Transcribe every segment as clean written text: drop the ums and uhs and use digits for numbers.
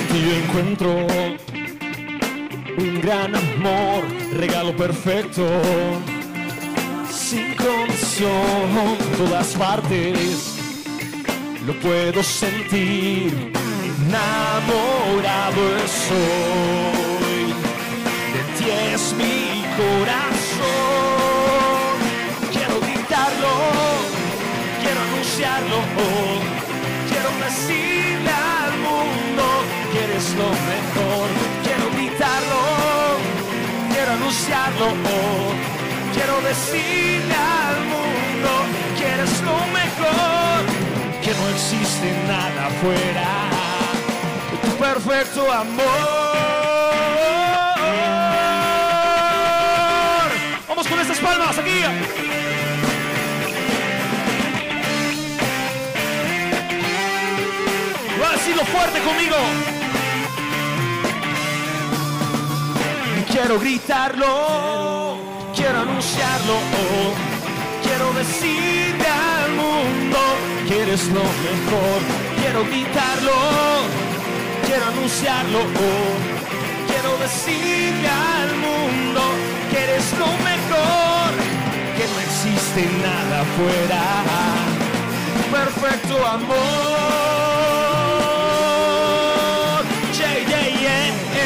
ti yo encuentro un gran amor, regalo perfecto, sin condición, todas partes lo puedo sentir, enamorado estoy, de ti es mi corazón, quiero gritarlo, quiero anunciarlo, quiero decirle al mundo que eres lo mejor, quiero gritarlo, quiero anunciarlo, quiero decirle al mundo que eres lo mejor, que no existe nada fuera de tu perfecto amor. Vamos con estas palmas aquí. Voy a decirlo fuerte conmigo. Quiero gritarlo, quiero anunciarlo, quiero decirle al mundo que eres lo mejor. Quiero gritarlo, quiero anunciarlo, quiero decirle al mundo que eres lo mejor, que no existe nada fuera de tu perfecto amor. Yeah, yeah, yeah.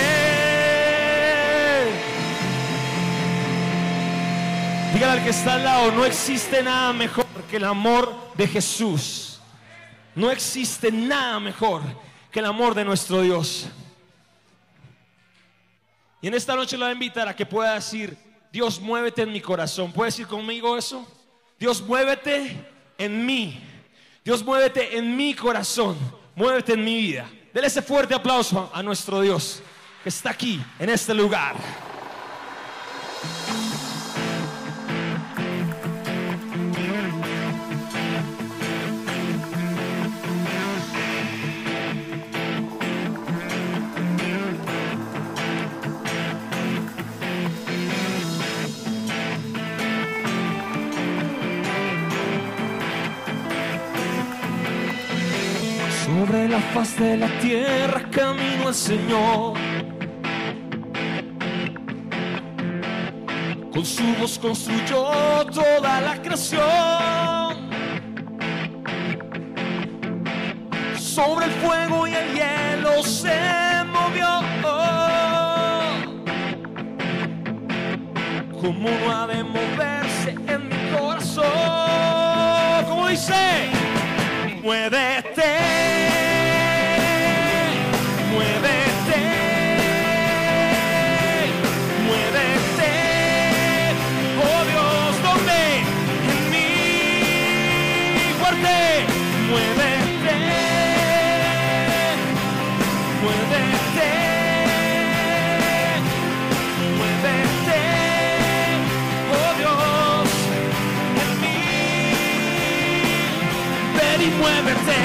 Dígale al que está al lado, no existe nada mejor que el amor de Jesús. No existe nada mejor que el amor de nuestro Dios. Y en esta noche lo voy a invitar a que pueda decir: Dios, muévete en mi corazón. ¿Puedes decir conmigo eso? Dios, muévete en mí. Dios, muévete en mi corazón. Muévete en mi vida. Dele ese fuerte aplauso a nuestro Dios que está aquí en este lugar. Sobre la faz de la tierra camino el Señor, con su voz construyó toda la creación. Sobre el fuego y el hielo se movió, como no ha de moverse en mi corazón. Como dice: muévete, muévete, muévete, oh Dios, ¿dónde? En mí, fuerte, muévete, muévete, muévete, oh Dios, en mí, ven y muévete.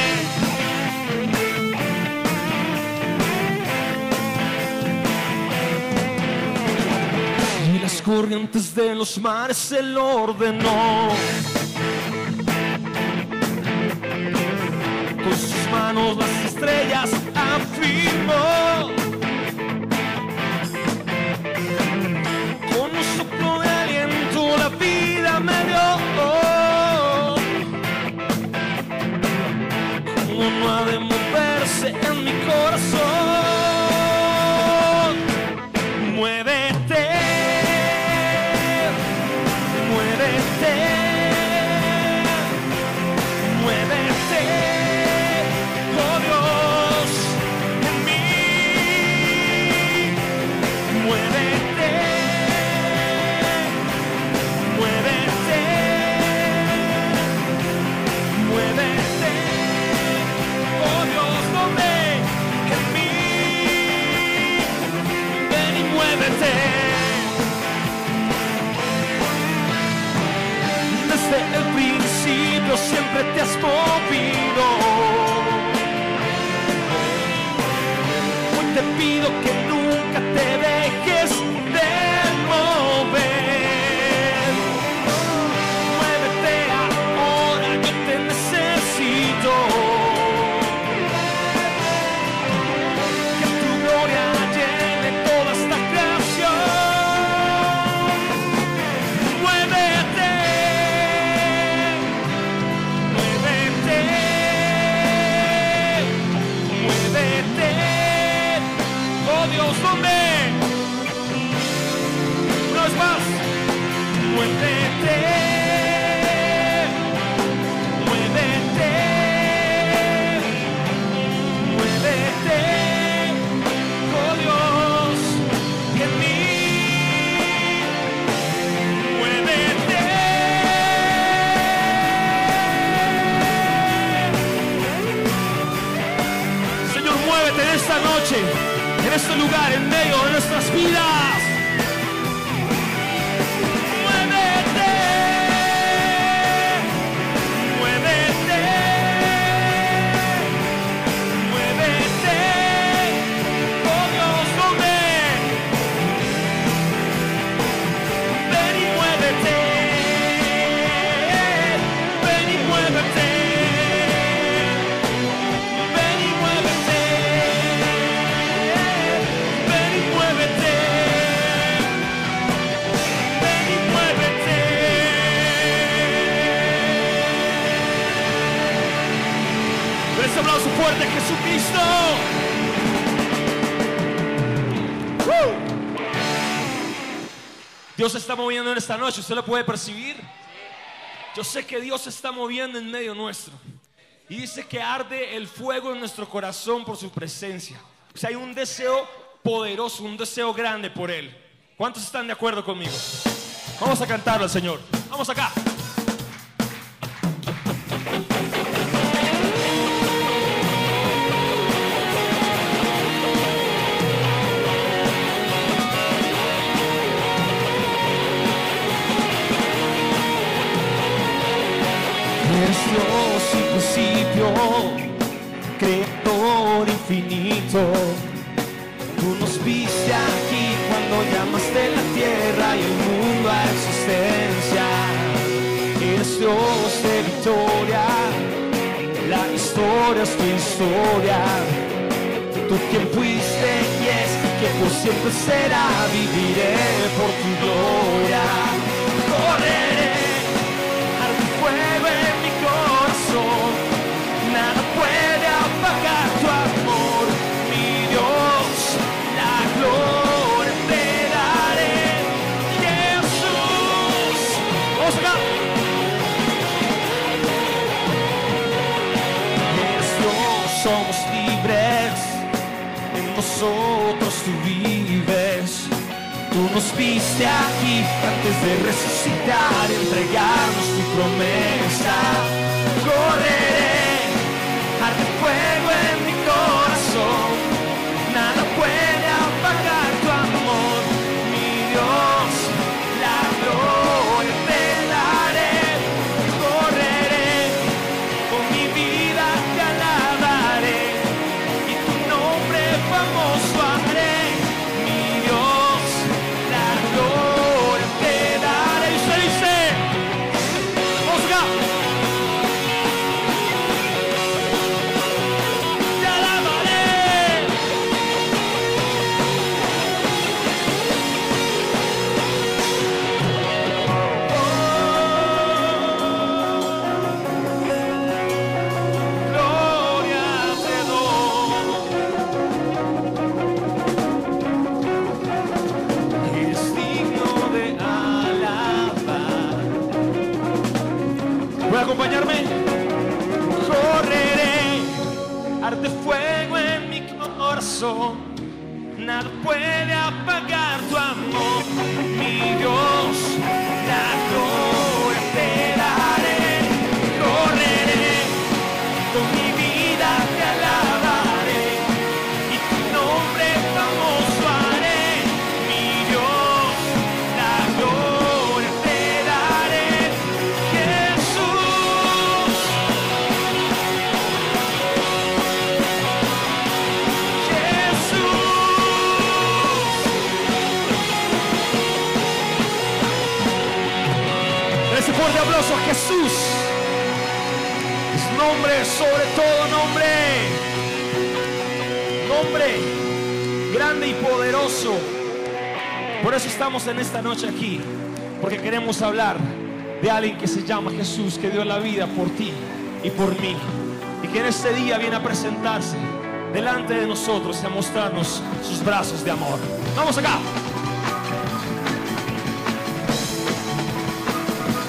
Corrientes de los mares Él ordenó, con sus manos las estrellas afirmó, con un soplo de aliento la vida me dio. Como no ha de moverse en mi corazón, muévete, muévete, muévete, oh Dios, en mí, muévete, muévete, muévete, oh Dios, ¿dónde? En mí. Esta noche, en este lugar, en medio de nuestras vidas. Muévete, muévete, muévete, oh Dios, ven y muévete, ven y muévete. Un aplauso fuerte a Jesucristo. Dios se está moviendo en esta noche. ¿Usted lo puede percibir? Yo sé que Dios se está moviendo en medio nuestro. Y dice que arde el fuego en nuestro corazón por su presencia. O sea, hay un deseo poderoso, un deseo grande por Él. ¿Cuántos están de acuerdo conmigo? Vamos a cantarlo al Señor. Vamos acá. Dios sin principio, creador infinito. Tú nos viste aquí cuando llamaste la tierra y el mundo a existencia. Eres Dios de victoria, la historia es tu historia. Tú quien fuiste y es, que por siempre será, viviré por tu gloria. Correré al fuego en mi corazón, nada puede apagar tu amor, mi Dios, la gloria te daré, Jesús. Vamos acá. Eres Dios, somos libres, en nosotros tú vives. Tú nos viste aquí antes de resucitar, entregarnos tu promesa. Correré, arde fuego en mi corazón, nada puede apagar tu amor, mi Dios, la gloria te daré. Correré, con mi vida te alabaré, y tu nombre famoso haré, mi Dios, la gloria te daré. Y se dice, vamos acá. Te alabaré. Gloria te doy. Es digno de alabar. ¿Puede acompañarme? Correré, arde fuego en mi corazón, nada puede apagar tu amor, mi Dios, la gloria te daré. Correré, con mi vida te alabaré, y tu nombre famoso haré, mi Dios, la gloria te daré, Jesús. Ese fuerte aplauso a Jesús. Es nombre sobre todo nombre. Nombre grande y poderoso. Por eso estamos en esta noche aquí, porque queremos hablar de alguien que se llama Jesús, que dio la vida por ti y por mí, y que en este día viene a presentarse delante de nosotros y a mostrarnos sus brazos de amor. Vamos acá.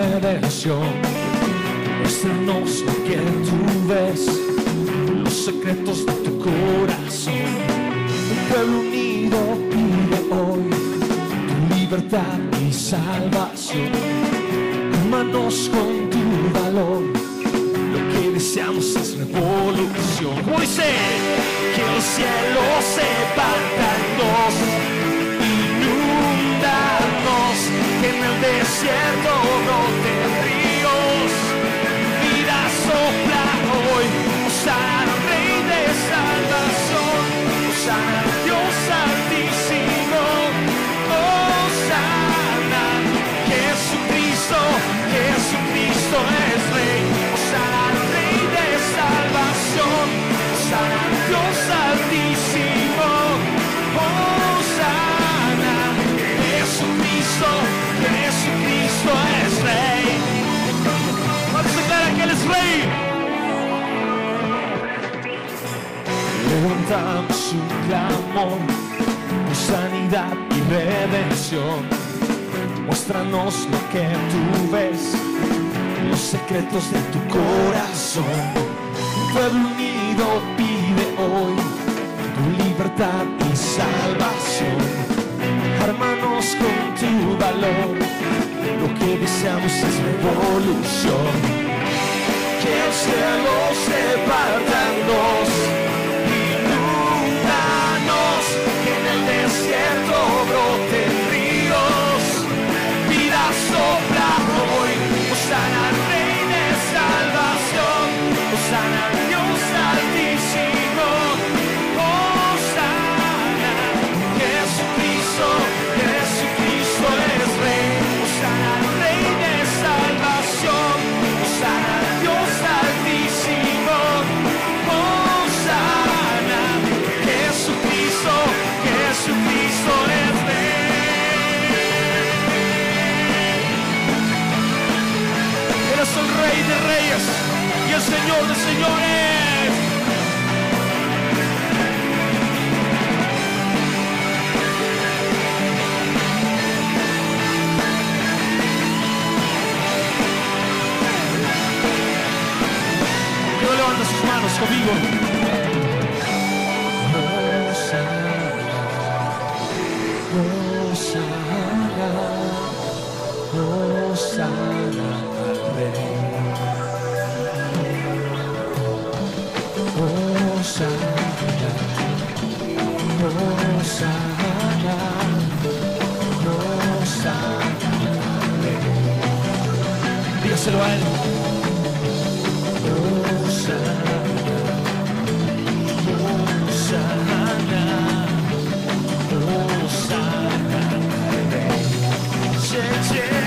redención. Muéstranos lo que tú ves, los secretos de tu corazón. Un pueblo unido pide hoy tu libertad y salvación. Hermanos con tu valor, lo que deseamos es revolución. Como dice, que el cielo se parta en dos, inundarnos, que en el desierto broten ríos. Vida sopla hoy, Hosana al Rey de salvación, Hosana al Dios altísimo, Hosana, Jesucristo, Jesucristo es Rey, Hosana al Rey de salvación, Hosana al Dios altísimo, Hosana, Jesucristo, Jesucristo es Rey. Vamos a declarar que Él es Rey. Levantamos un clamor por sanidad y redención. Muéstranos lo que tú ves, los secretos de tu corazón. Un pueblo unido pide hoy tu libertad y salvación. Hermanos con tu valor, lo que deseamos es revolución. Que el cielo se parta en dos, inúndanos, que en el desierto broten ríos. Vida sopla hoy, Hosana al Rey de salvación, Hosana al Dios altísimo, Hosana, Jesucristo, Jesucristo es Rey, Hosana al Rey de salvación, Hosana al Dios altísimo, Hosana, Jesucristo, Jesucristo es Rey. Él es el Rey de reyes y el Señor de señores. Que levanta sus manos conmigo. Hosana, Hosana al Rey. Hosana, Hosana, Hosana al Rey. Dígaselo a Él. Hosana, Hosana, Hosana al Rey. Yeah, yeah.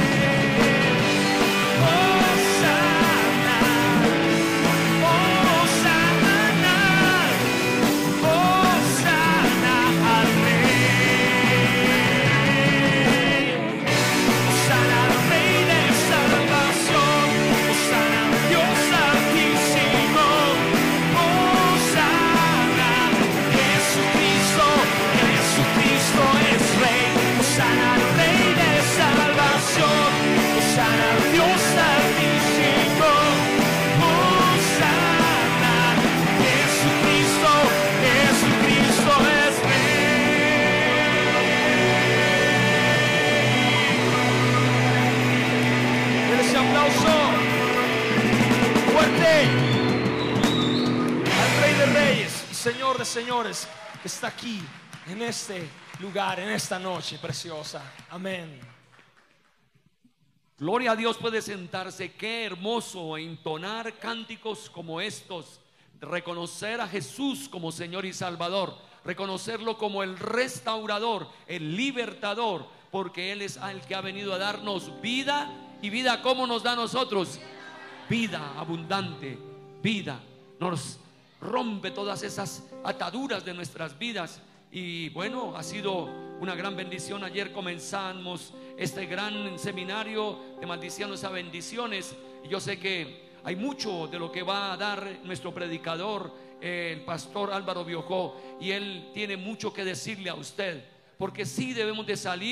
Señor de señores, que está aquí en este lugar, en esta noche preciosa. Amén. Gloria a Dios. Puede sentarse. Qué hermoso entonar cánticos como estos, reconocer a Jesús como Señor y Salvador, reconocerlo como el restaurador, el libertador, porque Él es el que ha venido a darnos vida. Y vida, ¿cómo nos da a nosotros? Vida abundante, vida. Nos rompe todas esas ataduras de nuestras vidas. Y bueno, ha sido una gran bendición. Ayer comenzamos este gran seminario de maldiciones a bendiciones, y yo sé que hay mucho de lo que va a dar nuestro predicador, el pastor Álvaro Biojó, y él tiene mucho que decirle a usted, porque sí debemos de salir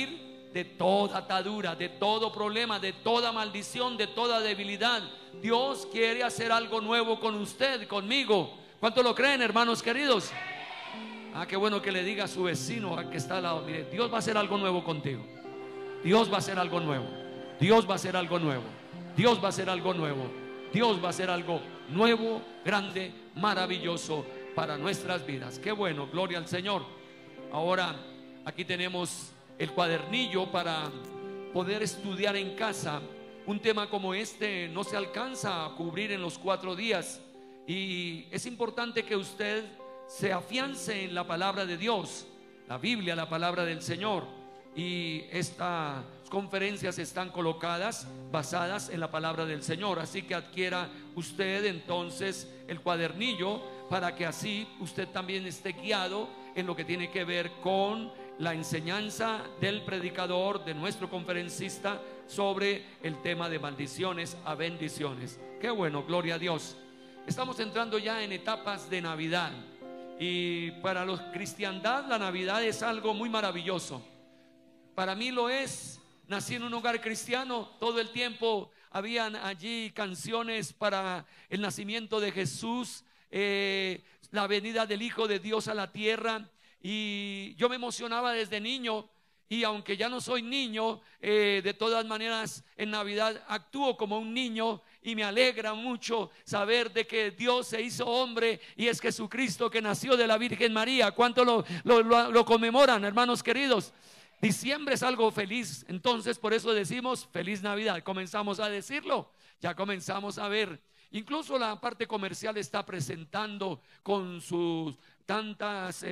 de toda atadura, de todo problema, de toda maldición, de toda debilidad. Dios quiere hacer algo nuevo con usted, conmigo. ¿Cuánto lo creen, hermanos queridos? Qué bueno que le diga a su vecino, a que está al lado: mire, Dios va a hacer algo nuevo contigo. Dios va a hacer algo nuevo. Dios va a hacer algo nuevo. Dios va a hacer algo nuevo. Dios va a hacer algo nuevo, grande, maravilloso para nuestras vidas. Qué bueno, gloria al Señor. Ahora aquí tenemos el cuadernillo para poder estudiar en casa. Un tema como este no se alcanza a cubrir en los 4 días, y es importante que usted se afiance en la palabra de Dios, la Biblia, la palabra del Señor. Y estas conferencias están colocadas basadas en la palabra del Señor. Así que adquiera usted entonces el cuadernillo para que así usted también esté guiado en lo que tiene que ver con la enseñanza del predicador, de nuestro conferencista, sobre el tema de maldiciones a bendiciones. Qué bueno, gloria a Dios. Estamos entrando ya en etapas de Navidad, y para los cristiandad la Navidad es algo muy maravilloso. Para mí lo es. Nací en un hogar cristiano. Todo el tiempo habían allí canciones para el nacimiento de Jesús, la venida del Hijo de Dios a la tierra, y yo me emocionaba desde niño. Y aunque ya no soy niño, de todas maneras en Navidad actúo como un niño, y me alegra mucho saber de que Dios se hizo hombre y es Jesucristo, que nació de la Virgen María. ¿Cuánto lo conmemoran, hermanos queridos? Diciembre es algo feliz, entonces por eso decimos feliz Navidad. Comenzamos a decirlo, ya comenzamos a ver. Incluso la parte comercial está presentando con sus tantas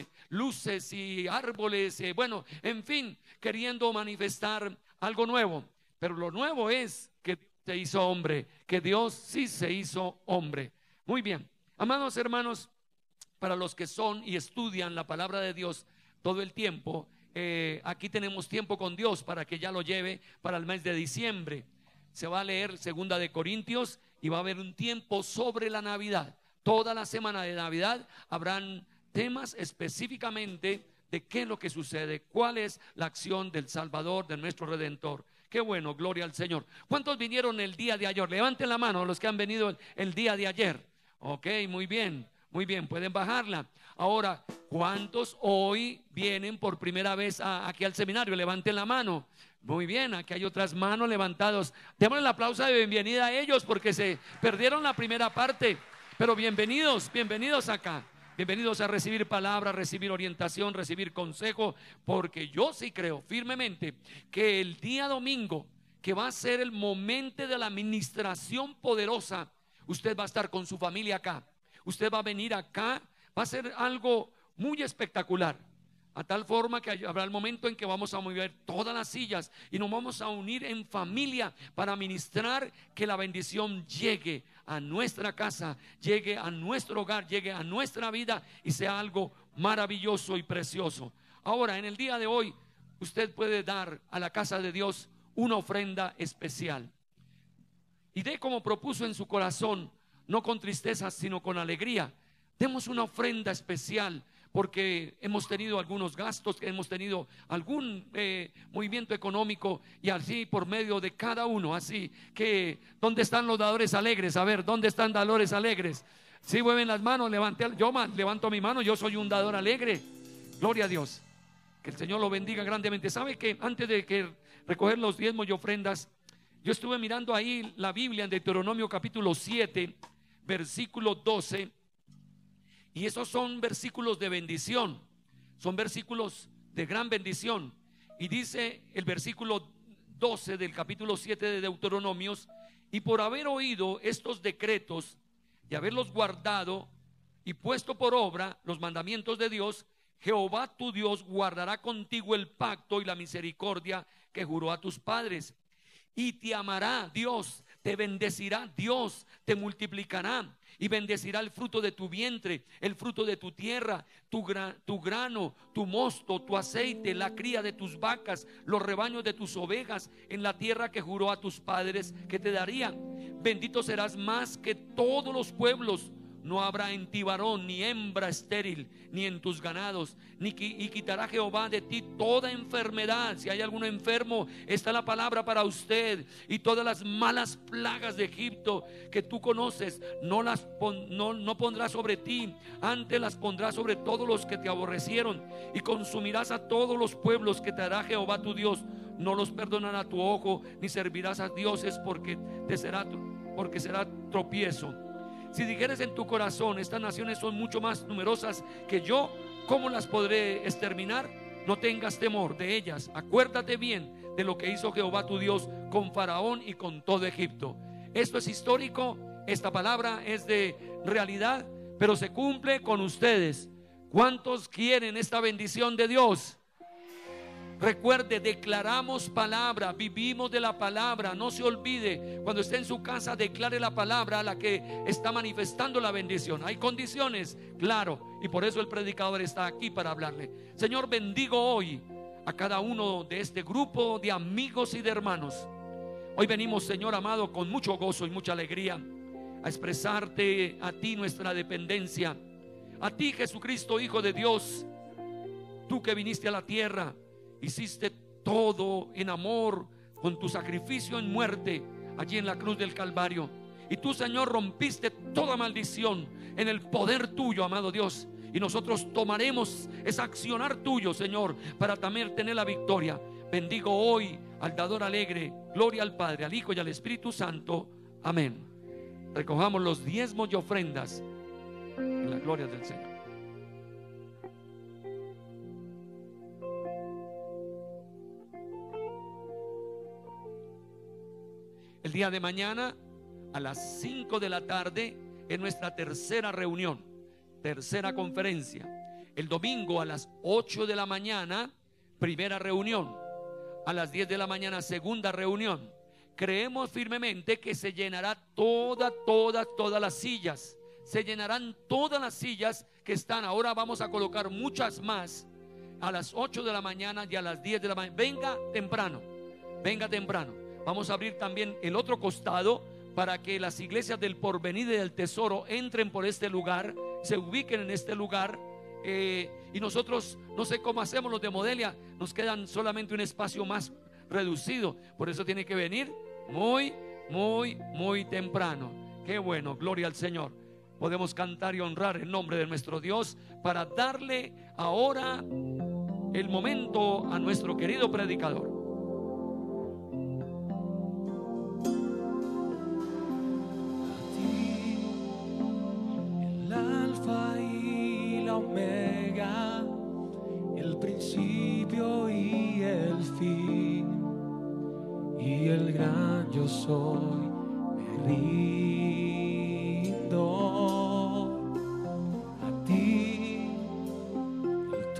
luces y árboles, bueno, en fin, queriendo manifestar algo nuevo. Pero lo nuevo es que Dios se hizo hombre, que Dios sí se hizo hombre. Muy bien, amados hermanos, para los que son y estudian la palabra de Dios todo el tiempo, aquí tenemos tiempo con Dios para que ya lo lleve para el mes de diciembre. Se va a leer 2 de Corintios y va a haber un tiempo sobre la Navidad. Toda la semana de Navidad habrán temas específicamente de qué es lo que sucede, cuál es la acción del Salvador, de nuestro Redentor. Qué bueno, gloria al Señor. ¿Cuántos vinieron el día de ayer? Levanten la mano los que han venido el día de ayer. Ok, muy bien, pueden bajarla. Ahora, ¿cuántos hoy vienen por primera vez aquí al seminario? Levanten la mano. Muy bien, aquí hay otras manos levantadas. Démosle el aplauso de bienvenida a ellos porque se perdieron la primera parte. Pero bienvenidos acá. Bienvenidos a recibir palabra, recibir orientación, recibir consejo, porque yo sí creo firmemente que el día domingo, que va a ser el momento de la administración poderosa, usted va a estar con su familia acá. Usted va a venir acá, va a ser algo muy espectacular. A tal forma que habrá el momento en que vamos a mover todas las sillas y nos vamos a unir en familia para ministrar, que la bendición llegue a nuestra casa, llegue a nuestro hogar, llegue a nuestra vida y sea algo maravilloso y precioso. Ahora, en el día de hoy, usted puede dar a la casa de Dios una ofrenda especial. Y dé como propuso en su corazón, no con tristeza, sino con alegría. Demos una ofrenda especial, porque hemos tenido algunos gastos, hemos tenido algún movimiento económico, y así por medio de cada uno. Así que, ¿dónde están los dadores alegres? A ver, ¿dónde están dadores alegres? Si mueven las manos, yo levanto mi mano, yo soy un dador alegre. Gloria a Dios. Que el Señor lo bendiga grandemente. ¿Sabe que antes de que recoger los diezmos y ofrendas, yo estuve mirando ahí la Biblia en Deuteronomio capítulo 7, versículo 12? Y esos son versículos de bendición, son versículos de gran bendición. Y dice el versículo 12 del capítulo 7 de Deuteronomios: y por haber oído estos decretos y haberlos guardado y puesto por obra los mandamientos de Dios, Jehová tu Dios guardará contigo el pacto y la misericordia que juró a tus padres. Y te amará Dios, te bendecirá Dios, te multiplicará y bendecirá el fruto de tu vientre, el fruto de tu tierra, tu grano, tu mosto, tu aceite, la cría de tus vacas, los rebaños de tus ovejas, en la tierra que juró a tus padres que te daría. Bendito serás más que todos los pueblos, No habrá en ti varón ni hembra estéril, ni en tus ganados, y quitará Jehová de ti toda enfermedad. Si hay alguno enfermo, está la palabra para usted. Y todas las malas plagas de Egipto que tú conoces, no pondrá sobre ti, antes las pondrá sobre todos los que te aborrecieron. Y consumirás a todos los pueblos que te hará Jehová tu Dios. No los perdonará tu ojo, ni servirás a dioses, porque será tropiezo. Si dijeres en tu corazón, estas naciones son mucho más numerosas que yo, ¿cómo las podré exterminar? No tengas temor de ellas. Acuérdate bien de lo que hizo Jehová tu Dios con Faraón y con todo Egipto. Esto es histórico, esta palabra es de realidad, pero se cumple con ustedes. ¿Cuántos quieren esta bendición de Dios? Recuerde, declaramos palabra, vivimos de la palabra. No se olvide, cuando esté en su casa, declare la palabra a la que está manifestando la bendición. Hay condiciones, claro, y por eso el predicador está aquí para hablarle. Señor, bendigo hoy a cada uno de este grupo de amigos y de hermanos. Hoy venimos, Señor amado, con mucho gozo y mucha alegría a expresarte a ti nuestra dependencia. A ti, Jesucristo, Hijo de Dios, tú que viniste a la tierra, hiciste todo en amor con tu sacrificio en muerte allí en la cruz del Calvario. Y tú, Señor, rompiste toda maldición en el poder tuyo, amado Dios. Y nosotros tomaremos ese accionar tuyo, Señor, para también tener la victoria. Bendigo hoy al dador alegre. Gloria al Padre, al Hijo y al Espíritu Santo. Amén. Recojamos los diezmos y ofrendas en la gloria del Señor. El día de mañana a las 5 de la tarde es nuestra tercera reunión, tercera conferencia. El domingo a las 8 de la mañana, primera reunión. A las 10 de la mañana, segunda reunión. Creemos firmemente que se llenará todas las sillas. Se llenarán todas las sillas que están. Ahora vamos a colocar muchas más a las 8 de la mañana y a las 10 de la mañana. Venga temprano, venga temprano. Vamos a abrir también el otro costado para que las iglesias del Porvenir y del Tesoro entren por este lugar, se ubiquen en este lugar. Y nosotros, no sé cómo hacemos los de Modelia, nos quedan solamente un espacio más reducido. Por eso tiene que venir muy temprano. Qué bueno, gloria al Señor. Podemos cantar y honrar el nombre de nuestro Dios para darle ahora el momento a nuestro querido predicador. Omega, el principio y el fin, y el gran yo soy, me rindo a ti, el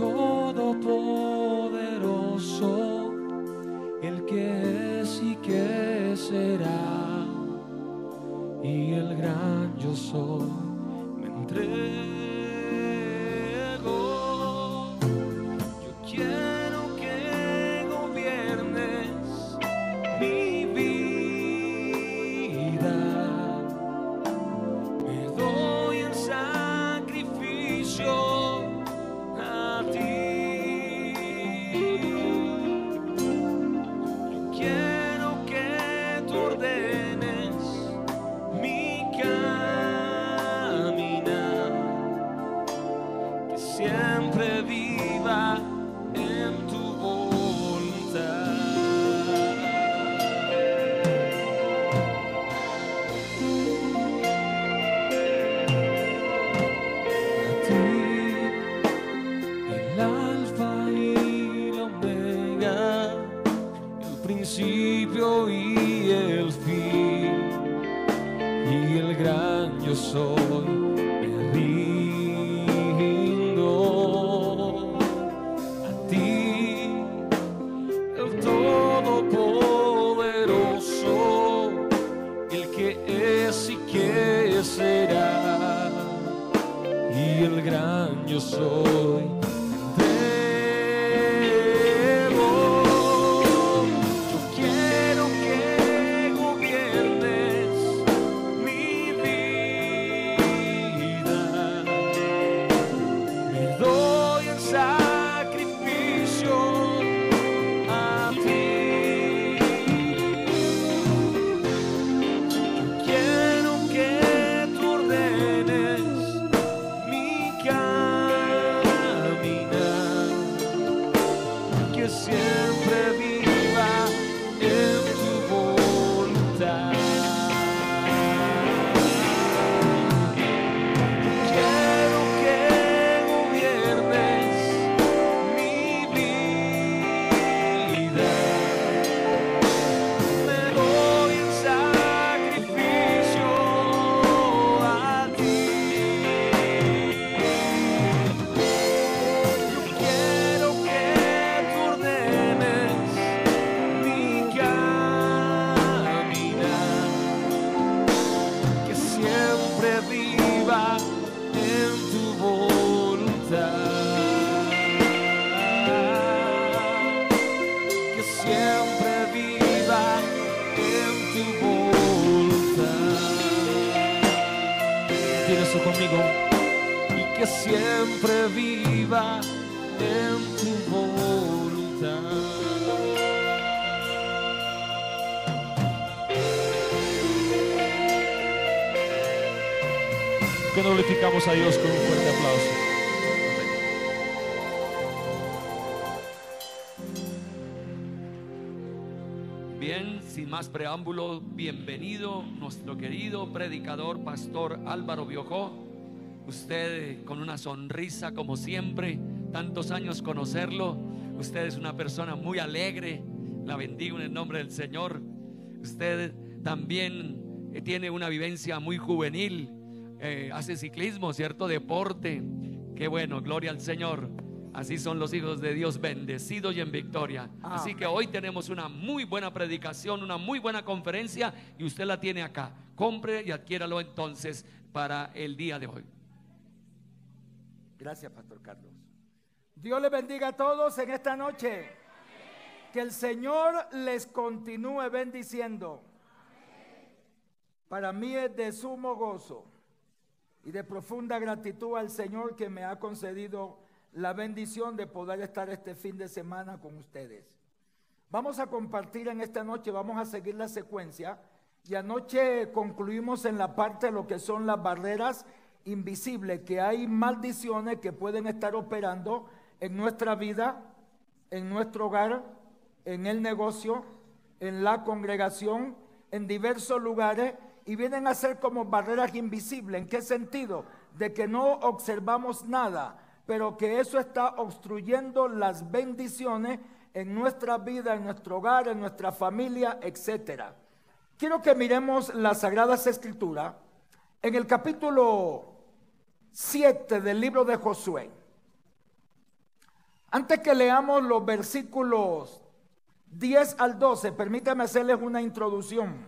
todopoderoso, el que es y que será, y el gran yo soy, me entrego. Siempre viva en tu voluntad. A ti, el alfa y la omega, el principio y el fin, y el gran yo soy, me rindo. Será, y el gran yo soy, entrego. Yo quiero que gobiernes mi vida. Repite eso conmigo. Y que siempre viva en tu voluntad. Que glorificamos a Dios con un fuerte aplauso. Bien, sin más preámbulo, bienvenido nuestro querido predicador, pastor Álvaro Biojó. Usted con una sonrisa como siempre, tantos años conocerlo. Usted es una persona muy alegre, la bendigo en el nombre del Señor. Usted también tiene una vivencia muy juvenil, hace ciclismo, ¿cierto? Deporte. Qué bueno, gloria al Señor. Así son los hijos de Dios, bendecidos y en victoria. Así que hoy tenemos una muy buena predicación, una muy buena conferencia, y usted la tiene acá. Compre y adquiéralo entonces para el día de hoy. Gracias, Pastor Carlos. Dios les bendiga a todos en esta noche. Que el Señor les continúe bendiciendo. Para mí es de sumo gozo y de profunda gratitud al Señor que me ha concedido la bendición de poder estar este fin de semana con ustedes. Vamos a compartir en esta noche, vamos a seguir la secuencia, y anoche concluimos en la parte de lo que son las barreras invisibles, que hay maldiciones que pueden estar operando en nuestra vida, en nuestro hogar, en el negocio, en la congregación, en diversos lugares, y vienen a ser como barreras invisibles. ¿En qué sentido? De que no observamos nada, pero que eso está obstruyendo las bendiciones en nuestra vida, en nuestro hogar, en nuestra familia, etcétera. Quiero que miremos las Sagradas Escrituras en el capítulo 7 del libro de Josué. Antes que leamos los versículos 10 al 12, permítanme hacerles una introducción.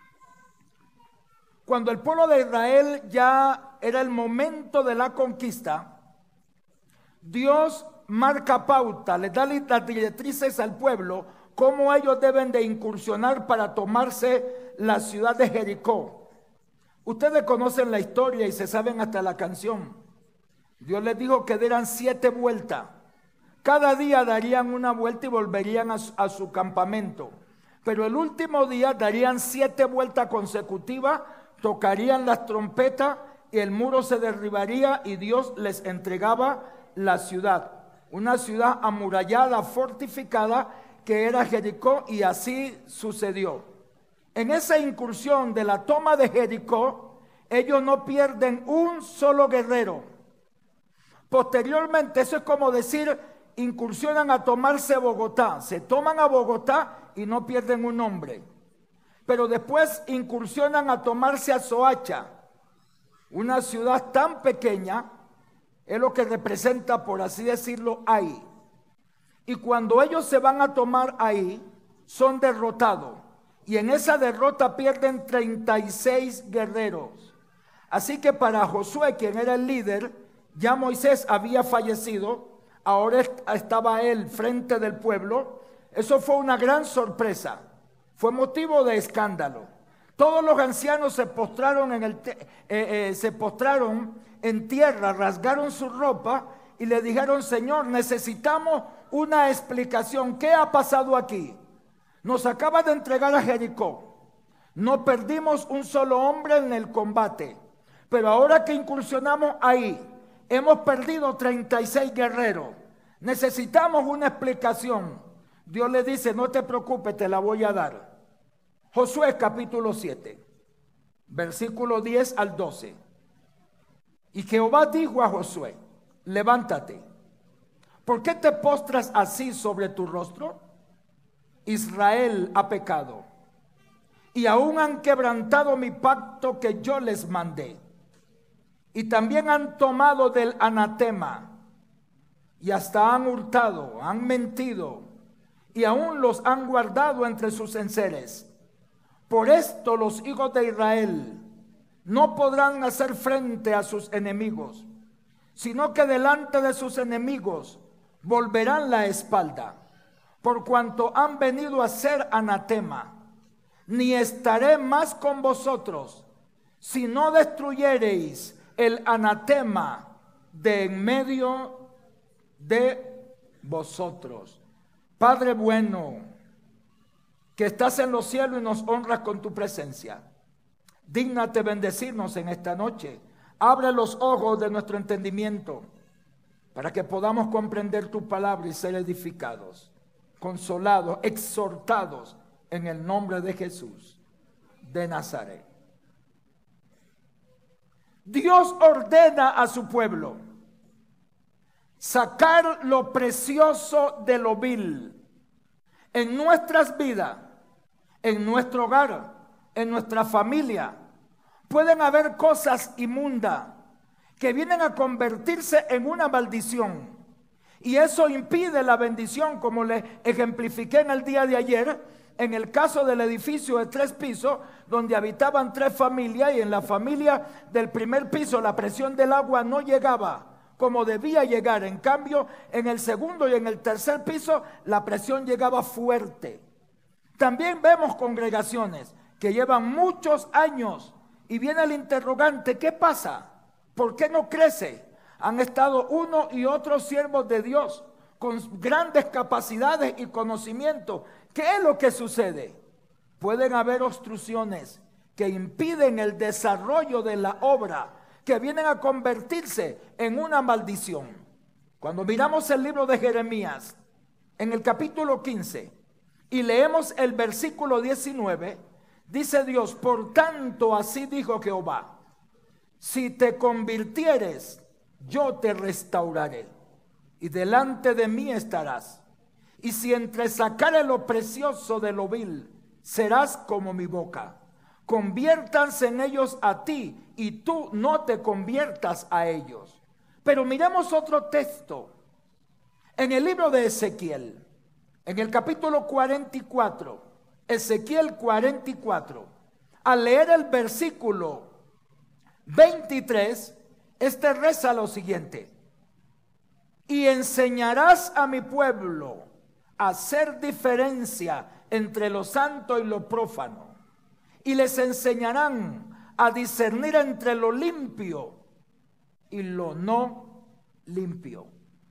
Cuando el pueblo de Israel ya era el momento de la conquista, Dios marca pauta, le da las directrices al pueblo, cómo ellos deben de incursionar para tomarse la ciudad de Jericó. Ustedes conocen la historia y se saben hasta la canción. Dios les dijo que dieran 7 vueltas. Cada día darían una vuelta y volverían a su campamento. Pero el último día darían 7 vueltas consecutivas, tocarían las trompetas y el muro se derribaría y Dios les entregaba la ciudad, una ciudad amurallada, fortificada, que era Jericó, y así sucedió. En esa incursión de la toma de Jericó, ellos no pierden un solo guerrero. Posteriormente, eso es como decir, incursionan a tomarse Bogotá, se toman a Bogotá y no pierden un hombre. Pero después incursionan a tomarse a Soacha, una ciudad tan pequeña, es lo que representa, por así decirlo, ahí. Y cuando ellos se van a tomar ahí, son derrotados. Y en esa derrota pierden 36 guerreros. Así que para Josué, quien era el líder, ya Moisés había fallecido. Ahora estaba él frente del pueblo. Eso fue una gran sorpresa. Fue motivo de escándalo. Todos los ancianos se postraron en tierra, rasgaron su ropa y le dijeron: Señor, necesitamos una explicación. ¿Qué ha pasado aquí? Nos acaba de entregar a Jericó. No perdimos un solo hombre en el combate, pero ahora que incursionamos ahí, hemos perdido 36 guerreros. Necesitamos una explicación. Dios le dice: no te preocupes, te la voy a dar. Josué capítulo 7, versículo 10 al 12. Y Jehová dijo a Josué: levántate, ¿por qué te postras así sobre tu rostro? Israel ha pecado, y aún han quebrantado mi pacto que yo les mandé, y también han tomado del anatema, y hasta han hurtado, han mentido, y aún los han guardado entre sus enseres. Por esto los hijos de Israel no podrán hacer frente a sus enemigos, sino que delante de sus enemigos volverán la espalda, por cuanto han venido a ser anatema. Ni estaré más con vosotros, si no destruyereis el anatema de en medio de vosotros. Padre bueno, que estás en los cielos y nos honras con tu presencia, dígnate bendecirnos en esta noche. Abre los ojos de nuestro entendimiento para que podamos comprender tu palabra y ser edificados, consolados, exhortados en el nombre de Jesús de Nazaret. Dios ordena a su pueblo sacar lo precioso de lo vil en nuestras vidas, en nuestro hogar, en nuestra familia. Pueden haber cosas inmundas que vienen a convertirse en una maldición, y eso impide la bendición, como le ejemplifiqué en el día de ayer, en el caso del edificio de 3 pisos, donde habitaban 3 familias, y en la familia del primer piso la presión del agua no llegaba como debía llegar. En cambio, en el segundo y en el tercer piso la presión llegaba fuerte. También vemos congregaciones que llevan muchos años y viene el interrogante: ¿qué pasa? ¿Por qué no crece? Han estado uno y otro siervos de Dios con grandes capacidades y conocimiento. ¿Qué es lo que sucede? Pueden haber obstrucciones que impiden el desarrollo de la obra, que vienen a convertirse en una maldición. Cuando miramos el libro de Jeremías, en el capítulo 15, y leemos el versículo 19, dice Dios: por tanto, así dijo Jehová, si te convirtieres, yo te restauraré, y delante de mí estarás. Y si entresacares lo precioso de lo vil, serás como mi boca. Conviértanse en ellos a ti, y tú no te conviertas a ellos. Pero miremos otro texto. En el libro de Ezequiel, en el capítulo 44, Ezequiel 44, al leer el versículo 23, este reza lo siguiente: y enseñarás a mi pueblo a hacer diferencia entre lo santo y lo profano, y les enseñarán a discernir entre lo limpio y lo no limpio.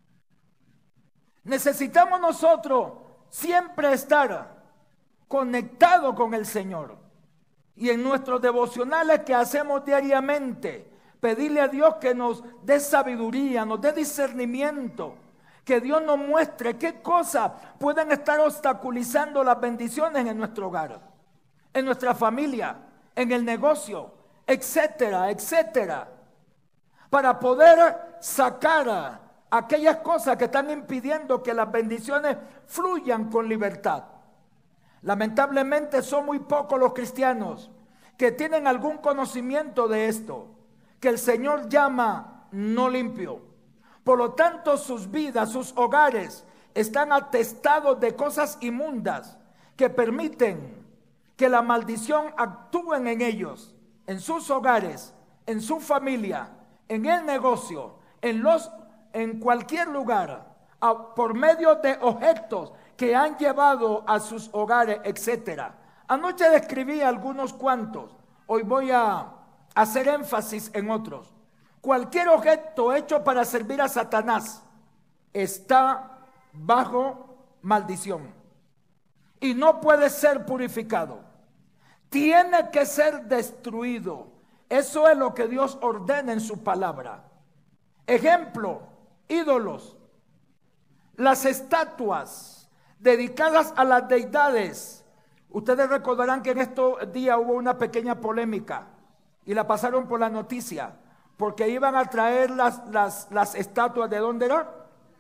Necesitamos nosotros siempre estar conectados con el Señor, y en nuestros devocionales que hacemos diariamente, pedirle a Dios que nos dé sabiduría, nos dé discernimiento, que Dios nos muestre qué cosas pueden estar obstaculizando las bendiciones en nuestro hogar, en nuestra familia, en el negocio, etcétera, etcétera, para poder sacar aquellas cosas que están impidiendo que las bendiciones fluyan con libertad. Lamentablemente son muy pocos los cristianos que tienen algún conocimiento de esto, que el Señor llama no limpio. Por lo tanto, sus vidas, sus hogares están atestados de cosas inmundas que permiten que la maldición actúe en ellos, en sus hogares, en su familia, en el negocio, en cualquier lugar, por medio de objetos que han llevado a sus hogares, etcétera. Anoche describí algunos cuantos, hoy voy a hacer énfasis en otros. Cualquier objeto hecho para servir a Satanás está bajo maldición y no puede ser purificado. Tiene que ser destruido. Eso es lo que Dios ordena en su palabra. Ejemplo: ídolos, las estatuas dedicadas a las deidades. Ustedes recordarán que en estos días hubo una pequeña polémica y la pasaron por la noticia, porque iban a traer las estatuas. ¿De dónde era?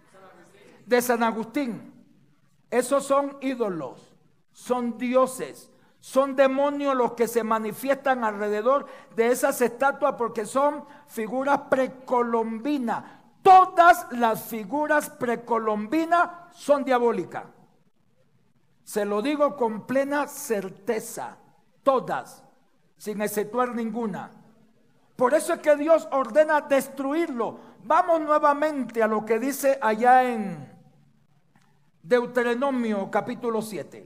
De San Agustín. Esos son ídolos, son dioses, son demonios los que se manifiestan alrededor de esas estatuas, porque son figuras precolombinas. Todas las figuras precolombinas son diabólicas. Se lo digo con plena certeza, todas, sin exceptuar ninguna. Por eso es que Dios ordena destruirlo. Vamos nuevamente a lo que dice allá en Deuteronomio capítulo 7.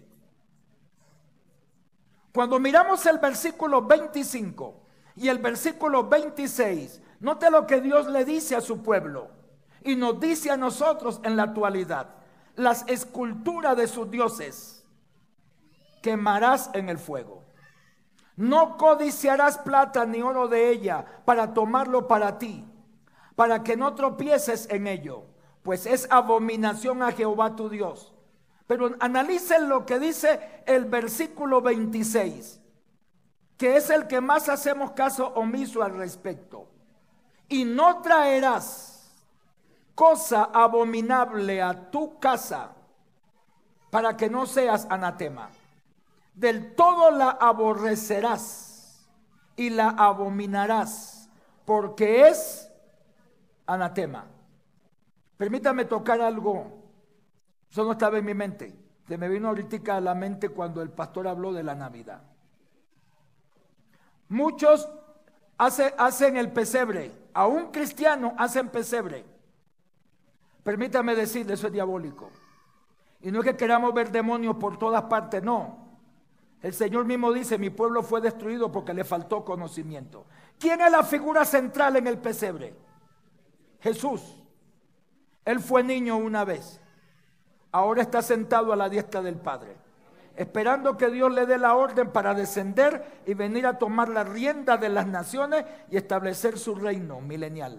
Cuando miramos el versículo 25 y el versículo 26, Note lo que Dios le dice a su pueblo y nos dice a nosotros en la actualidad. Las esculturas de sus dioses quemarás en el fuego. No codiciarás plata ni oro de ella para tomarlo para ti, para que no tropieces en ello, pues es abominación a Jehová tu Dios. Pero analicen lo que dice el versículo 26, que es el que más hacemos caso omiso al respecto. Y no traerás cosa abominable a tu casa para que no seas anatema. Del todo la aborrecerás y la abominarás, porque es anatema. Permítame tocar algo. Eso no estaba en mi mente. Se me vino ahorita a la mente cuando el pastor habló de la Navidad. Muchos hacen el pesebre. Aún cristianos hacen pesebre. Permítame decirle, eso es diabólico. Y no es que queramos ver demonios por todas partes, no. El Señor mismo dice, mi pueblo fue destruido porque le faltó conocimiento. ¿Quién es la figura central en el pesebre? Jesús. Él fue niño una vez. Ahora está sentado a la diestra del Padre, esperando que Dios le dé la orden para descender y venir a tomar la rienda de las naciones y establecer su reino milenial.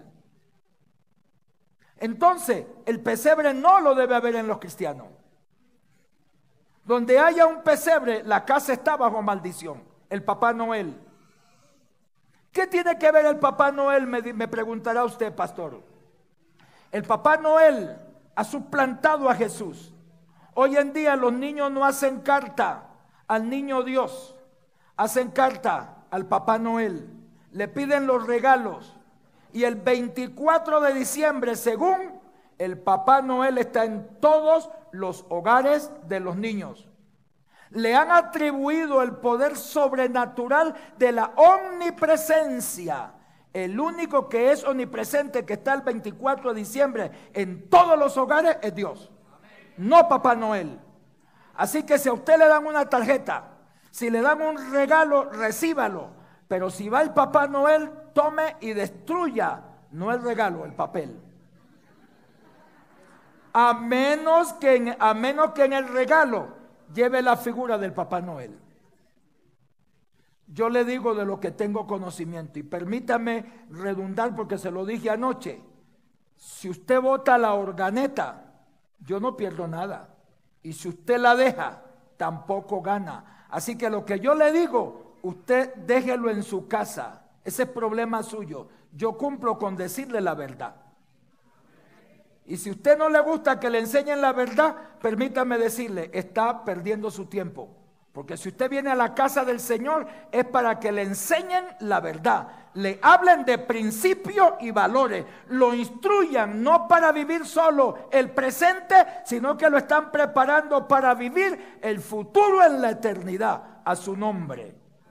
Entonces, el pesebre no lo debe haber en los cristianos. Donde haya un pesebre, la casa está bajo maldición. El Papá Noel. ¿Qué tiene que ver el Papá Noel? Me preguntará usted, pastor. El Papá Noel ha suplantado a Jesús. Hoy en día los niños no hacen carta al niño Dios, hacen carta al Papá Noel, le piden los regalos y el 24 de diciembre, según el Papá Noel, está en todos los hogares de los niños. Le han atribuido el poder sobrenatural de la omnipresencia. El único que es omnipresente, que está el 24 de diciembre en todos los hogares, es Dios, no Papá Noel. Así que si a usted le dan una tarjeta, si le dan un regalo, recíbalo. Pero si va el Papá Noel, tome y destruya, no el regalo, el papel. A menos que en el regalo lleve la figura del Papá Noel. Yo le digo de lo que tengo conocimiento y permítame redundar porque se lo dije anoche. Si usted bota la organeta, yo no pierdo nada. Y si usted la deja, tampoco gana. Así que lo que yo le digo, usted déjelo en su casa. Ese es problema suyo. Yo cumplo con decirle la verdad. Y si usted no le gusta que le enseñen la verdad, permítame decirle, está perdiendo su tiempo. Porque si usted viene a la casa del Señor es para que le enseñen la verdad, le hablen de principios y valores, lo instruyan no para vivir solo el presente, sino que lo están preparando para vivir el futuro en la eternidad, a su nombre.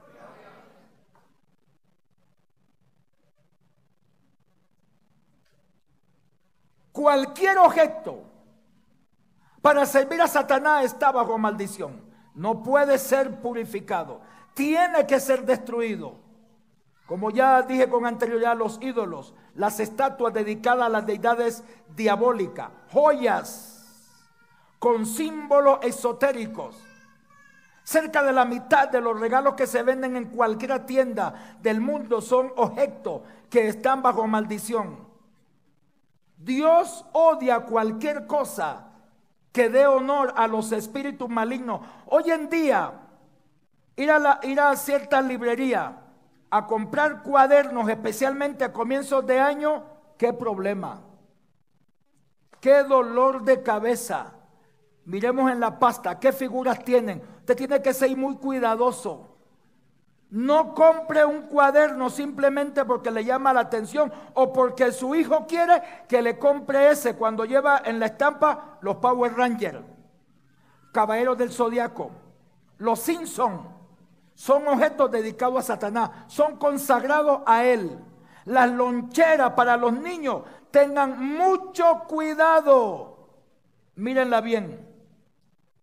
Cualquier objeto para servir a Satanás está bajo maldición. No puede ser purificado, tiene que ser destruido. Como ya dije con anterioridad, los ídolos, las estatuas dedicadas a las deidades diabólicas, joyas con símbolos esotéricos. Cerca de la mitad de los regalos que se venden en cualquier tienda del mundo son objetos que están bajo maldición. Dios odia cualquier cosa que dé honor a los espíritus malignos. Hoy en día, ir a cierta librería a comprar cuadernos, especialmente a comienzos de año, qué problema, qué dolor de cabeza. Miremos en la pasta, qué figuras tienen. Usted tiene que ser muy cuidadoso. No compre un cuaderno simplemente porque le llama la atención o porque su hijo quiere que le compre ese cuando lleva en la estampa los Power Rangers, Caballeros del Zodiaco, los Simpsons. Son objetos dedicados a Satanás, son consagrados a él. Las loncheras para los niños, tengan mucho cuidado. Mírenla bien.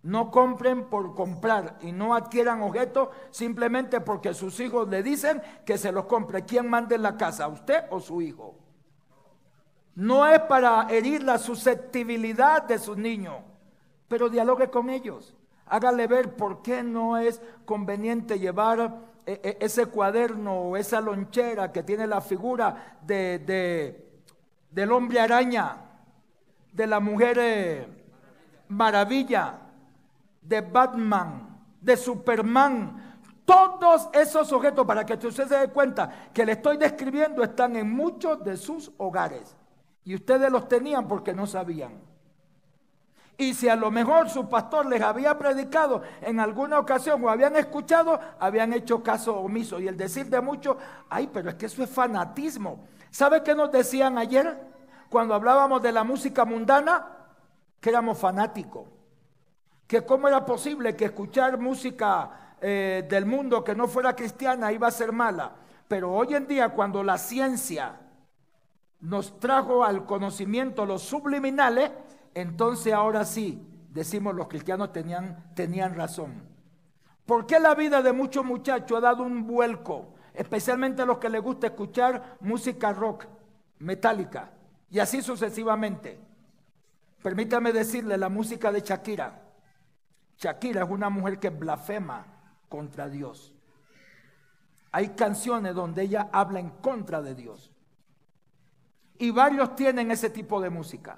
No compren por comprar y no adquieran objetos simplemente porque sus hijos le dicen que se los compre. ¿Quién manda en la casa, usted o su hijo? No es para herir la susceptibilidad de sus niños, pero dialogue con ellos. Hágale ver por qué no es conveniente llevar ese cuaderno o esa lonchera que tiene la figura del hombre araña, de la mujer maravilla, de Batman, de Superman. Todos esos objetos, para que usted se dé cuenta que le estoy describiendo, están en muchos de sus hogares. Y ustedes los tenían porque no sabían. Y si a lo mejor su pastor les había predicado en alguna ocasión o habían escuchado, habían hecho caso omiso. Y el decir de muchos, ay, pero es que eso es fanatismo. ¿Sabe qué nos decían ayer cuando hablábamos de la música mundana? Que éramos fanáticos. Que cómo era posible que escuchar música del mundo que no fuera cristiana iba a ser mala. Pero hoy en día, cuando la ciencia nos trajo al conocimiento los subliminales, entonces ahora sí decimos los cristianos tenían razón. ¿Por qué la vida de muchos muchachos ha dado un vuelco? Especialmente a los que les gusta escuchar música rock, metálica y así sucesivamente. Permítame decirle la música de Shakira. Shakira es una mujer que blasfema contra Dios. Hay canciones donde ella habla en contra de Dios. Y varios tienen ese tipo de música.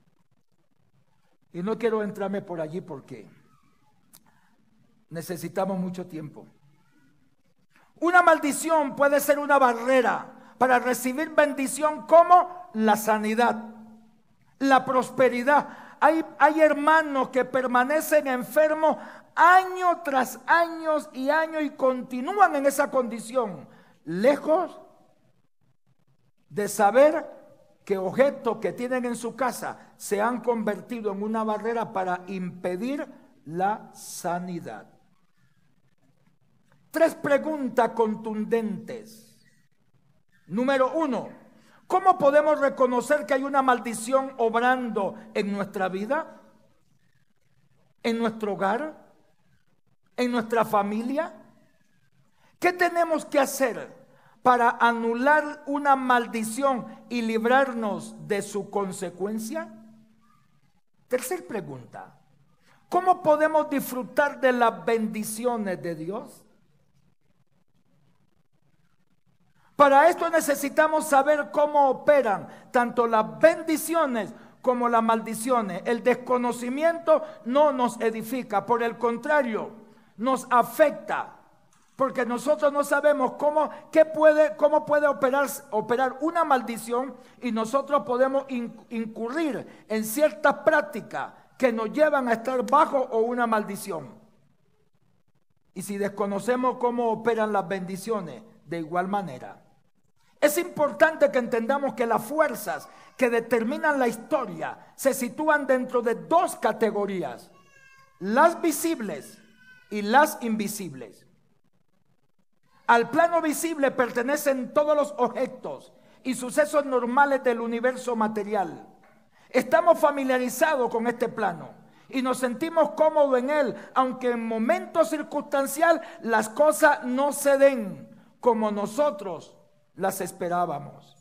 Y no quiero entrarme por allí porque necesitamos mucho tiempo. Una maldición puede ser una barrera para recibir bendición como la sanidad, la prosperidad. Hay hermanos que permanecen enfermos año tras año y continúan en esa condición, lejos de saber que objetos que tienen en su casa se han convertido en una barrera para impedir la sanidad. 3 preguntas contundentes. Número 1, ¿cómo podemos reconocer que hay una maldición obrando en nuestra vida? ¿En nuestro hogar? ¿En nuestra familia? ¿Qué tenemos que hacer para anular una maldición y librarnos de su consecuencia? 3 pregunta, ¿cómo podemos disfrutar de las bendiciones de Dios? Para esto necesitamos saber cómo operan tanto las bendiciones como las maldiciones. El desconocimiento no nos edifica, por el contrario, nos afecta. Porque nosotros no sabemos cómo puede operar una maldición y nosotros podemos incurrir en ciertas prácticas que nos llevan a estar bajo o una maldición. Y si desconocemos cómo operan las bendiciones, de igual manera. Es importante que entendamos que las fuerzas que determinan la historia se sitúan dentro de 2 categorías: las visibles y las invisibles. Al plano visible pertenecen todos los objetos y sucesos normales del universo material. Estamos familiarizados con este plano y nos sentimos cómodos en él, aunque en momentos circunstanciales las cosas no se den como nosotros las esperábamos.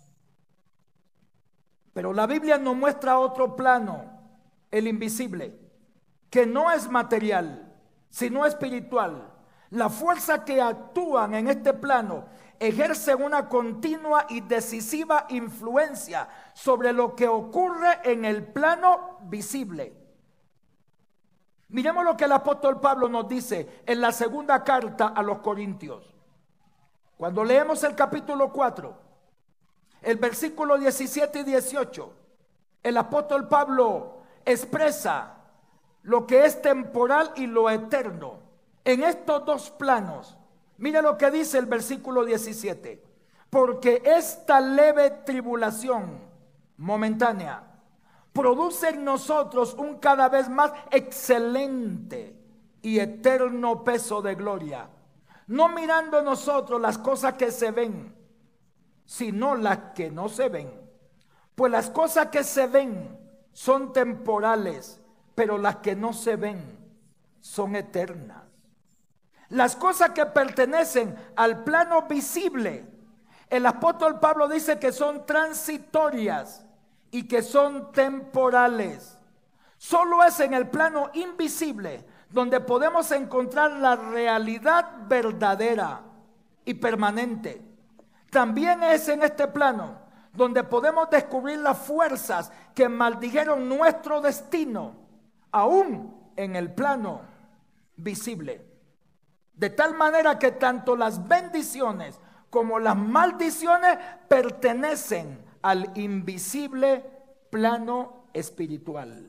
Pero la Biblia nos muestra otro plano, el invisible, que no es material, sino espiritual. La fuerza que actúan en este plano ejercen una continua y decisiva influencia sobre lo que ocurre en el plano visible. Miremos lo que el apóstol Pablo nos dice en la segunda carta a los Corintios. Cuando leemos el capítulo 4, el versículo 17 y 18, el apóstol Pablo expresa lo que es temporal y lo eterno. En estos 2 planos, mire lo que dice el versículo 17. Porque esta leve tribulación momentánea produce en nosotros un cada vez más excelente y eterno peso de gloria, no mirando nosotros las cosas que se ven, sino las que no se ven. Pues las cosas que se ven son temporales, pero las que no se ven son eternas. Las cosas que pertenecen al plano visible, el apóstol Pablo dice que son transitorias y que son temporales. Solo es en el plano invisible donde podemos encontrar la realidad verdadera y permanente. También es en este plano donde podemos descubrir las fuerzas que maldijeron nuestro destino, aún en el plano visible. De tal manera que tanto las bendiciones como las maldiciones pertenecen al invisible plano espiritual.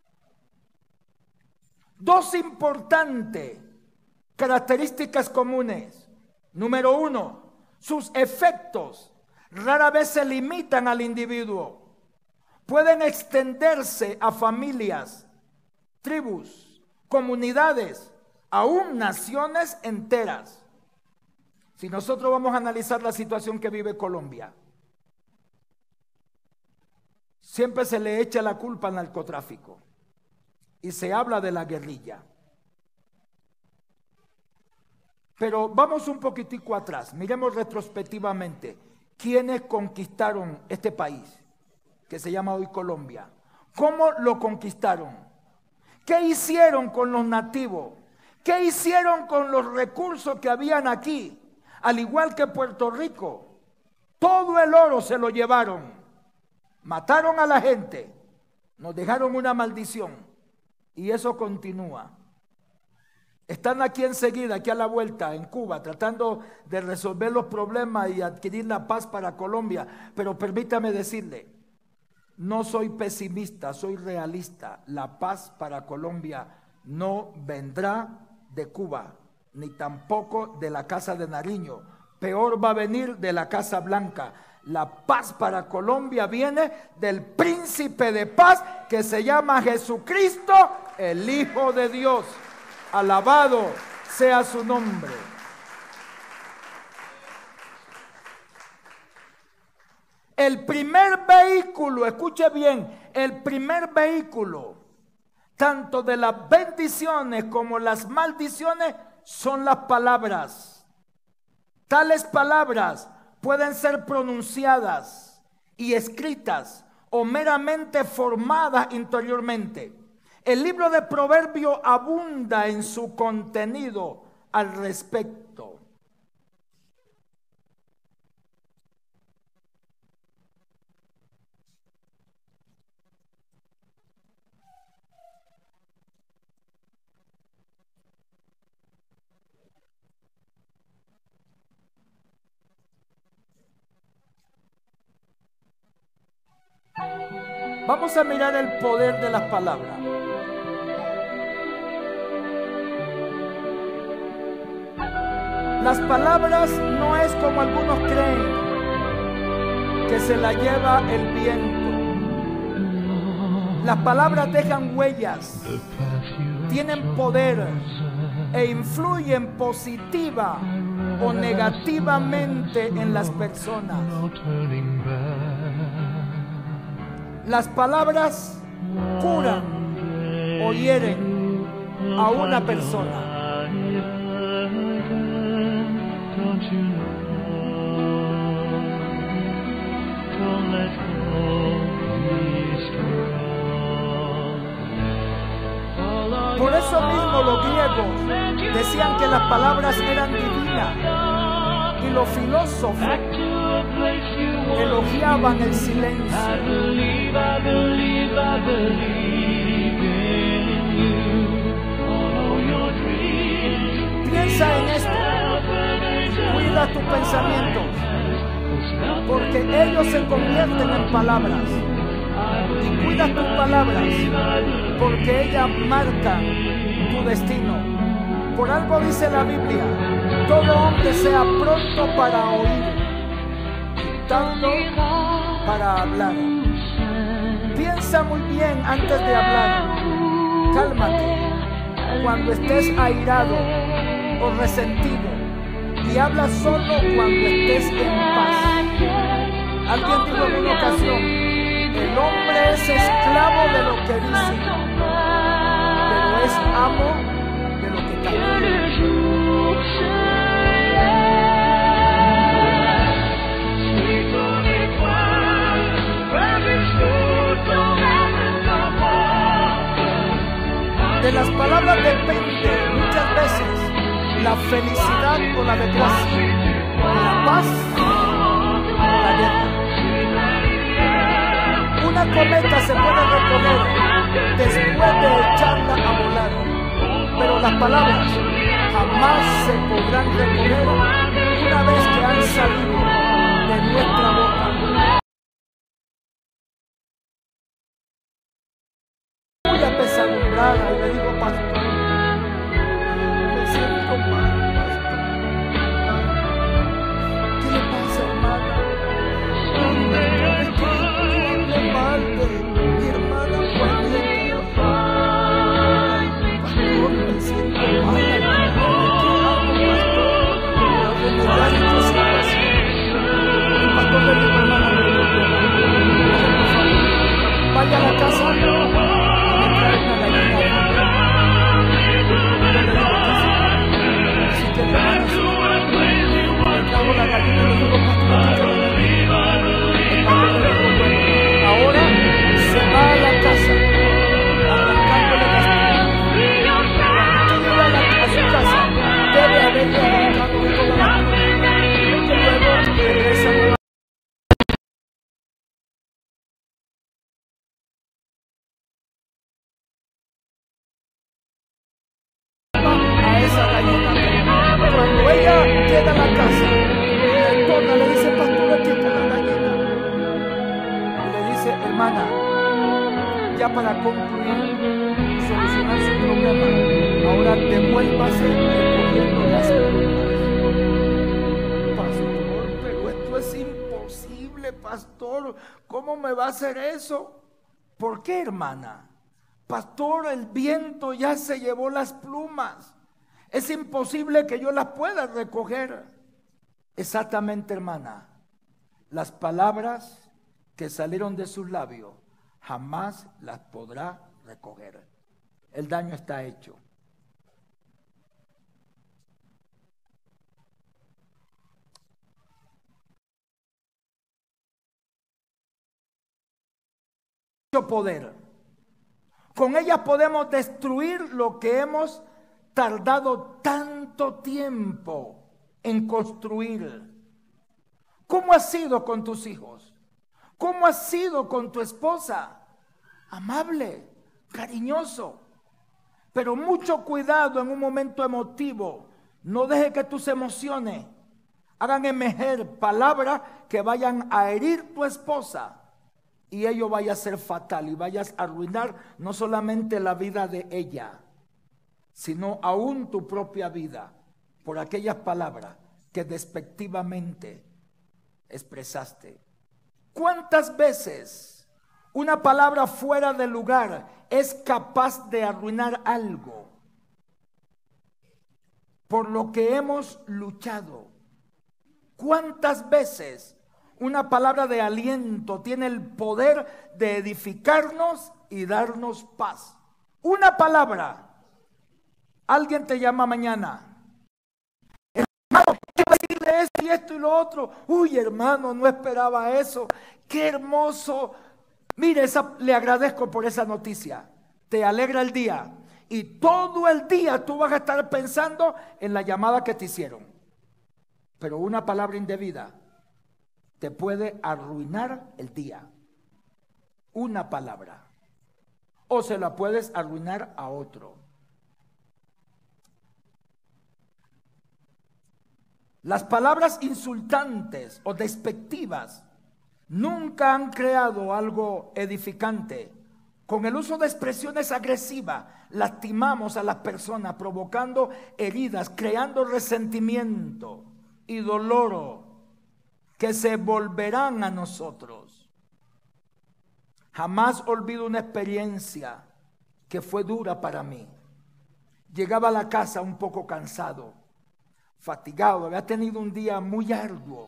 Dos importantes características comunes. Número uno, sus efectos rara vez se limitan al individuo. Pueden extenderse a familias, tribus, comunidades, aún naciones enteras. Si nosotros vamos a analizar la situación que vive Colombia, siempre se le echa la culpa al narcotráfico y se habla de la guerrilla. Pero vamos un poquitico atrás, miremos retrospectivamente quiénes conquistaron este país que se llama hoy Colombia. ¿Cómo lo conquistaron? ¿Qué hicieron con los nativos? ¿Qué hicieron con los recursos que habían aquí? Al igual que Puerto Rico, todo el oro se lo llevaron. Mataron a la gente, nos dejaron una maldición y eso continúa. Están aquí enseguida, aquí a la vuelta, en Cuba, tratando de resolver los problemas y adquirir la paz para Colombia. Pero permítame decirle, no soy pesimista, soy realista. La paz para Colombia no vendrá de Cuba, ni tampoco de la Casa de Nariño. Peor va a venir de la Casa Blanca. La paz para Colombia viene del príncipe de paz que se llama Jesucristo, el Hijo de Dios. Alabado sea su nombre. El primer vehículo, escuche bien, el primer vehículo, tanto de las bendiciones como las maldiciones, son las palabras. Tales palabras pueden ser pronunciadas y escritas o meramente formadas interiormente. El libro de Proverbios abunda en su contenido al respecto. Vamos a mirar el poder de las palabras. Las palabras no es como algunos creen, que se la lleva el viento. Las palabras dejan huellas, tienen poder e influyen positiva o negativamente en las personas. Las palabras curan o hieren a una persona. Por eso mismo los griegos decían que las palabras eran divinas y los filósofos elogiaban el silencio. Piensa en esto, cuida tus pensamientos, porque ellos se convierten en palabras. Y cuida tus palabras, porque ellas marcan tu destino. Por algo dice la Biblia: todo hombre sea pronto para oír, tardo para hablar. Piensa muy bien antes de hablar. Cálmate cuando estés airado o resentido, y habla solo cuando estés en paz. Alguien dijo en una ocasión: el hombre es esclavo de lo que dice, pero es amo 的主神人，基督的光，万民属中他们的光。 De las palabras depende muchas veces la felicidad o la desgracia, la paz o la guerra. Una cometa se puede recoger después de echarla a volar, pero las palabras jamás se podrán recoger una vez que han salido de nuestra boca. Muy apesadumbrada y le digo, pastor, me siento mal, pastor. ¿Qué le pasa, hermana? Es que yo hablé mal de mi hermana Juanita. Pastor, me siento mal, hermana. ¿Qué hago, pastor? Para remediar esta situación. El pastor le dijo, hermana, no hay problema. Por favor, vaya a la casa y me trae una gallina viva. Yo le digo, ¿qué hace? Así que mi hermana se le trajo la gallina y le digo, pastor, aquí está la gallina. El pastor le dijo, bueno, ahora se va a la casa arrancándole las plumas. Cuando llega a su casa, debe haberle arrancado todas las plumas. Y luego regresa nuevamente. A esa gallina. Cuando ella llega a la casa, la torna le dice, pastor, aquí está la gallina. Y le dice, hermana, ya para concluir y solucionar su problema, ahora devuélvase recogiendo las plumas. Pastor, pero esto es imposible, pastor. ¿Cómo me va a hacer eso? ¿Por qué, hermana? Pastor, el viento ya se llevó las plumas. Es imposible que yo las pueda recoger. Exactamente, hermana. Las palabras que salieron de sus labios jamás las podrá recoger. El daño está hecho. Mucho poder. Con ellas podemos destruir lo que hemos tardado tanto tiempo en construir. ¿Cómo has sido con tus hijos? ¿Cómo has sido con tu esposa? Amable, cariñoso, pero mucho cuidado en un momento emotivo. No deje que tus emociones hagan emerger palabras que vayan a herir tu esposa y ello vaya a ser fatal y vayas a arruinar no solamente la vida de ella, sino aún tu propia vida por aquellas palabras que despectivamente expresaste. ¿Cuántas veces una palabra fuera de lugar es capaz de arruinar algo por lo que hemos luchado? ¿Cuántas veces una palabra de aliento tiene el poder de edificarnos y darnos paz? Una palabra. Alguien te llama mañana. Hermano, ¿qué va a decirle esto y esto y lo otro? Uy, hermano, no esperaba eso. Qué hermoso. Mire, le agradezco por esa noticia. Te alegra el día. Y todo el día tú vas a estar pensando en la llamada que te hicieron. Pero una palabra indebida te puede arruinar el día. Una palabra. O se la puedes arruinar a otro. Las palabras insultantes o despectivas nunca han creado algo edificante. Con el uso de expresiones agresivas, lastimamos a las personas, provocando heridas, creando resentimiento y dolor que se volverán a nosotros. Jamás olvido una experiencia que fue dura para mí. Llegaba a la casa un poco cansado, fatigado, había tenido un día muy arduo.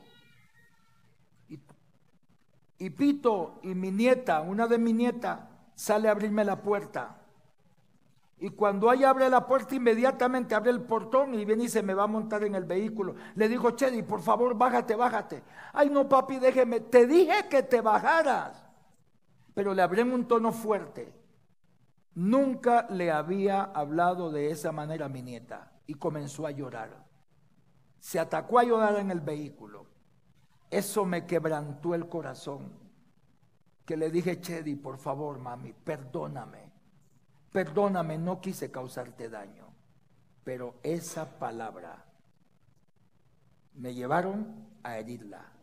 Y Pito y mi nieta, una de mis nietas, sale a abrirme la puerta. Y cuando ella abre la puerta, inmediatamente abre el portón y viene y se me va a montar en el vehículo. Le digo, Chedi, por favor, bájate, bájate. Ay, no, papi, déjeme. Te dije que te bajaras. Pero le hablé en un tono fuerte. Nunca le había hablado de esa manera a mi nieta. Y comenzó a llorar. Se atacó a llorar en el vehículo. Eso me quebrantó el corazón. Que le dije, Chedi, por favor, mami, perdóname. Perdóname, no quise causarte daño. Pero esa palabra me llevaron a herirla.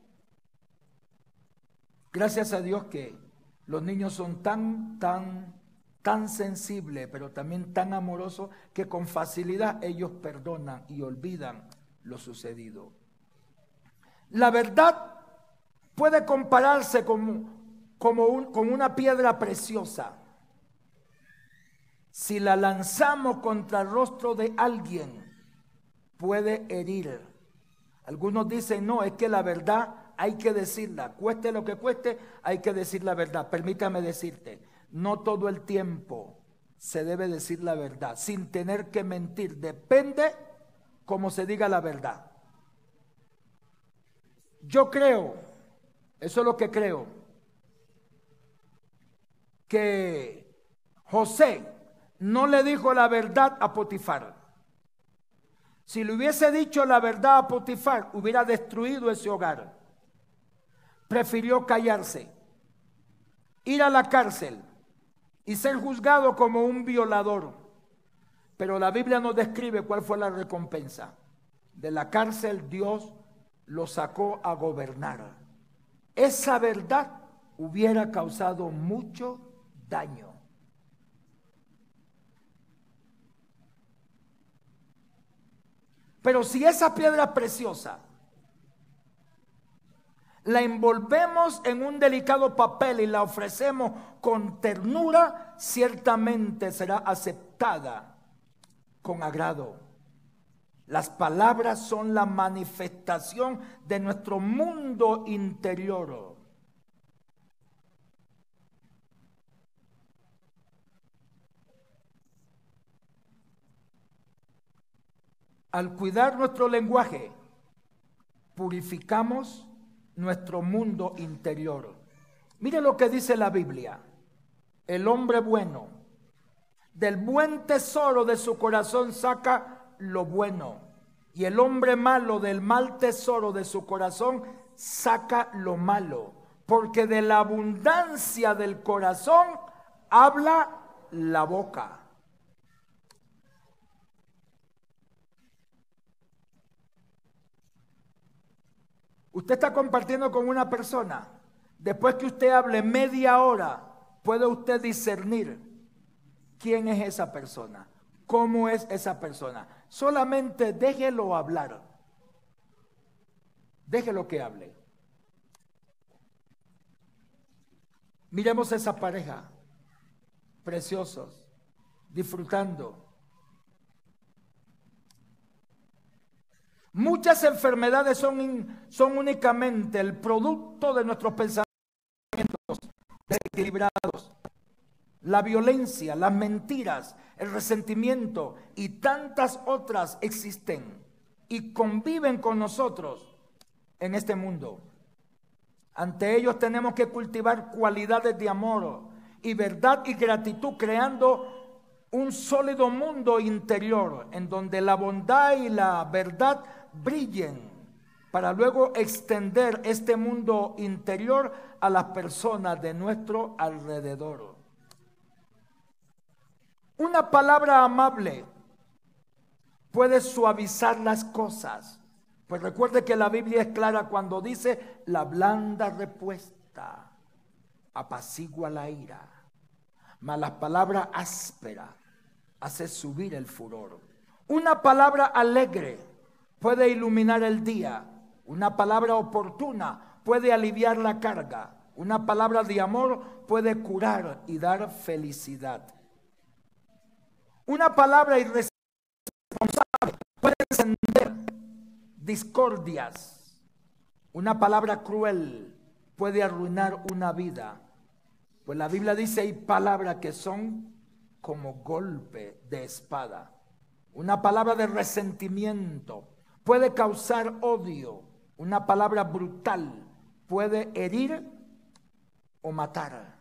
Gracias a Dios que los niños son tan sensibles, pero también tan amorosos, que con facilidad ellos perdonan y olvidan lo sucedido. La verdad puede compararse con una piedra preciosa. Si la lanzamos contra el rostro de alguien, puede herir. Algunos dicen, no, es que la verdad hay que decirla. Cueste lo que cueste, hay que decir la verdad. Permítame decirte, no todo el tiempo se debe decir la verdad, sin tener que mentir. Depende cómo se diga la verdad. Yo creo, eso es lo que creo, que José no le dijo la verdad a Potifar. Si le hubiese dicho la verdad a Potifar, hubiera destruido ese hogar. Prefirió callarse, ir a la cárcel y ser juzgado como un violador. Pero la Biblia nos describe cuál fue la recompensa. De la cárcel Dios lo sacó a gobernar. Esa verdad hubiera causado mucho daño. Pero si esa piedra preciosa la envolvemos en un delicado papel y la ofrecemos con ternura, ciertamente será aceptada con agrado. Las palabras son la manifestación de nuestro mundo interior. Al cuidar nuestro lenguaje, purificamos nuestro mundo interior. Mire lo que dice la Biblia. El hombre bueno, del buen tesoro de su corazón saca lo bueno, y el hombre malo del mal tesoro de su corazón saca lo malo, porque de la abundancia del corazón habla la boca. Usted está compartiendo con una persona. Después que usted hable media hora, puede usted discernir quién es esa persona, cómo es esa persona. Solamente déjelo hablar. Déjelo que hable. Miremos esa pareja, preciosos, disfrutando. Muchas enfermedades son únicamente el producto de nuestros pensamientos desequilibrados. La violencia, las mentiras, el resentimiento y tantas otras existen y conviven con nosotros en este mundo. Ante ellos tenemos que cultivar cualidades de amor y verdad y gratitud, creando un sólido mundo interior en donde la bondad y la verdad brillen, para luego extender este mundo interior a las personas de nuestro alrededor. Una palabra amable puede suavizar las cosas, pues recuerde que la Biblia es clara cuando dice: la blanda respuesta apacigua la ira, mas la palabra áspera hace subir el furor. Una palabra alegre puede iluminar el día. Una palabra oportuna puede aliviar la carga. Una palabra de amor puede curar y dar felicidad. Una palabra irresponsable puede encender discordias. Una palabra cruel puede arruinar una vida. Pues la Biblia dice: hay palabras que son como golpe de espada. Una palabra de resentimiento puede causar odio. Una palabra brutal puede herir o matar.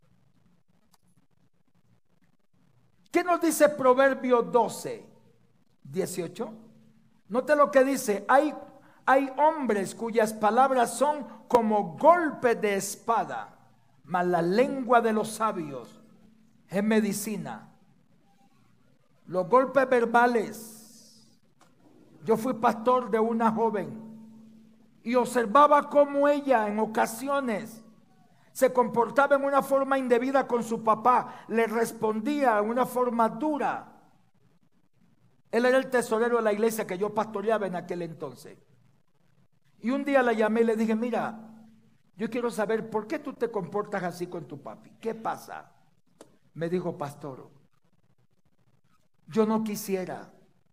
¿Qué nos dice Proverbio 12, 18? Note lo que dice. Hay hombres cuyas palabras son como golpe de espada, mas la lengua de los sabios es medicina. Los golpes verbales. Yo fui pastor de una joven y observaba cómo ella en ocasiones se comportaba en una forma indebida con su papá, le respondía en una forma dura. Él era el tesorero de la iglesia que yo pastoreaba en aquel entonces. Y un día la llamé y le dije, mira, yo quiero saber por qué tú te comportas así con tu papi. ¿Qué pasa? Me dijo, pastor, yo no quisiera,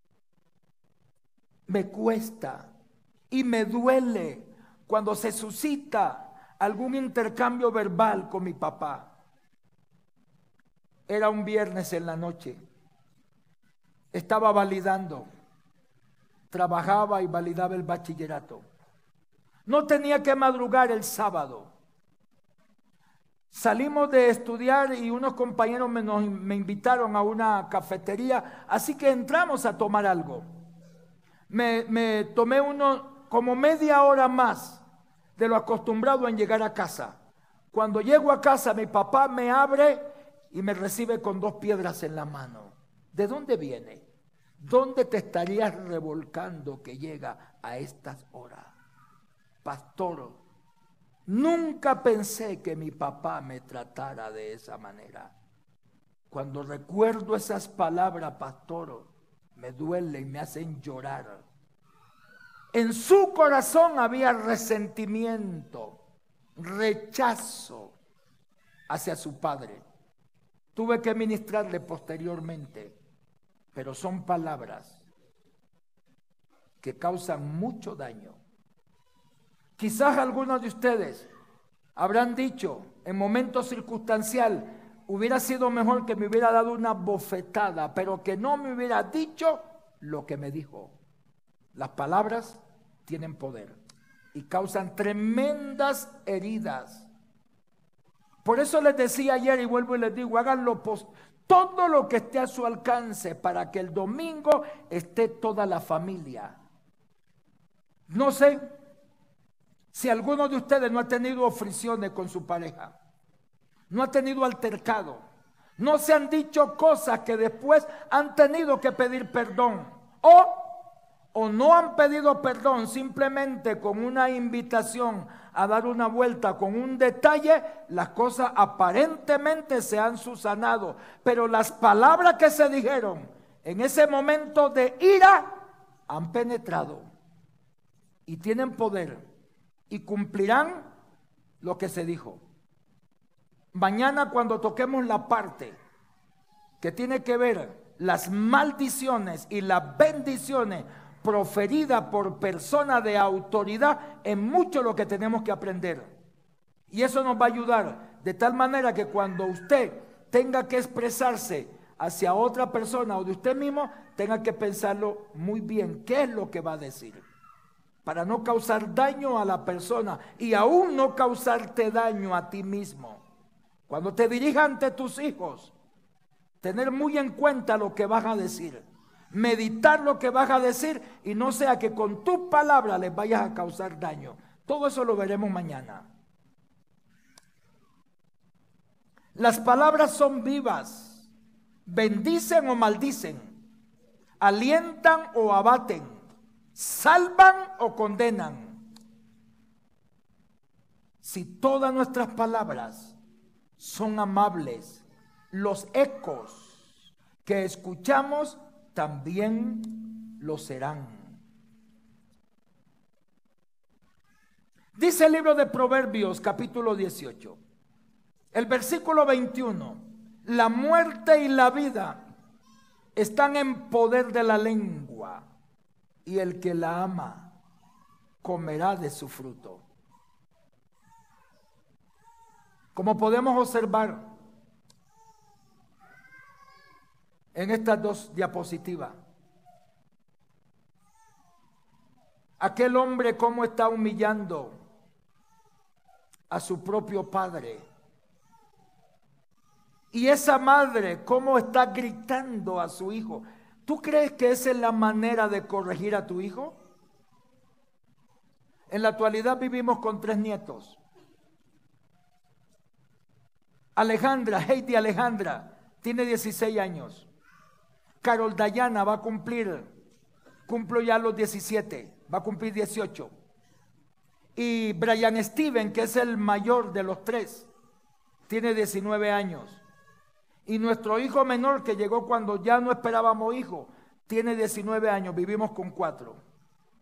me cuesta y me duele cuando se suscita algún intercambio verbal con mi papá. Era un viernes en la noche, estaba validando, trabajaba y validaba el bachillerato. No tenía que madrugar el sábado. Salimos de estudiar y unos compañeros me invitaron a una cafetería, así que entramos a tomar algo. Me tomé como media hora más de lo acostumbrado en llegar a casa. Cuando llego a casa, mi papá me abre y me recibe con 2 piedras en la mano. ¿De dónde viene? ¿Dónde te estarías revolcando que llega a estas horas? Pastor, nunca pensé que mi papá me tratara de esa manera. Cuando recuerdo esas palabras, pastor, me duele y me hacen llorar. En su corazón había resentimiento, rechazo hacia su padre. Tuve que ministrarle posteriormente, pero son palabras que causan mucho daño. Quizás algunos de ustedes habrán dicho en momentos circunstancial, hubiera sido mejor que me hubiera dado una bofetada, pero que no me hubiera dicho lo que me dijo. Las palabras tienen poder y causan tremendas heridas. Por eso les decía ayer y vuelvo y les digo, háganlo todo lo que esté a su alcance para que el domingo esté toda la familia. No sé si alguno de ustedes no ha tenido fricciones con su pareja, no ha tenido altercado, no se han dicho cosas que después han tenido que pedir perdón o no han pedido perdón simplemente con una invitación a dar una vuelta, con un detalle, las cosas aparentemente se han subsanado, pero las palabras que se dijeron en ese momento de ira han penetrado y tienen poder y cumplirán lo que se dijo. Mañana cuando toquemos la parte que tiene que ver las maldiciones y las bendiciones proferida por persona de autoridad, en mucho lo que tenemos que aprender. Y eso nos va a ayudar de tal manera que cuando usted tenga que expresarse hacia otra persona o de usted mismo, tenga que pensarlo muy bien, qué es lo que va a decir, para no causar daño a la persona y aún no causarte daño a ti mismo. Cuando te dirijas ante tus hijos, tener muy en cuenta lo que vas a decir. Meditar lo que vas a decir y no sea que con tus palabras les vayas a causar daño. Todo eso lo veremos mañana. Las palabras son vivas, bendicen o maldicen, alientan o abaten, salvan o condenan. Si todas nuestras palabras son amables, los ecos que escuchamos también lo serán. Dice el libro de Proverbios capítulo 18, el versículo 21, la muerte y la vida están en poder de la lengua y el que la ama comerá de su fruto. Como podemos observar, en estas dos diapositivas. Aquel hombre cómo está humillando a su propio padre. Y esa madre cómo está gritando a su hijo. ¿Tú crees que esa es la manera de corregir a tu hijo? En la actualidad vivimos con 3 nietos. Alejandra, Heidi Alejandra, tiene 16 años. Carol Dayana va a cumplo ya los 17, va a cumplir 18. Y Brian Steven, que es el mayor de los 3, tiene 19 años. Y nuestro hijo menor, que llegó cuando ya no esperábamos hijo, tiene 19 años, vivimos con 4.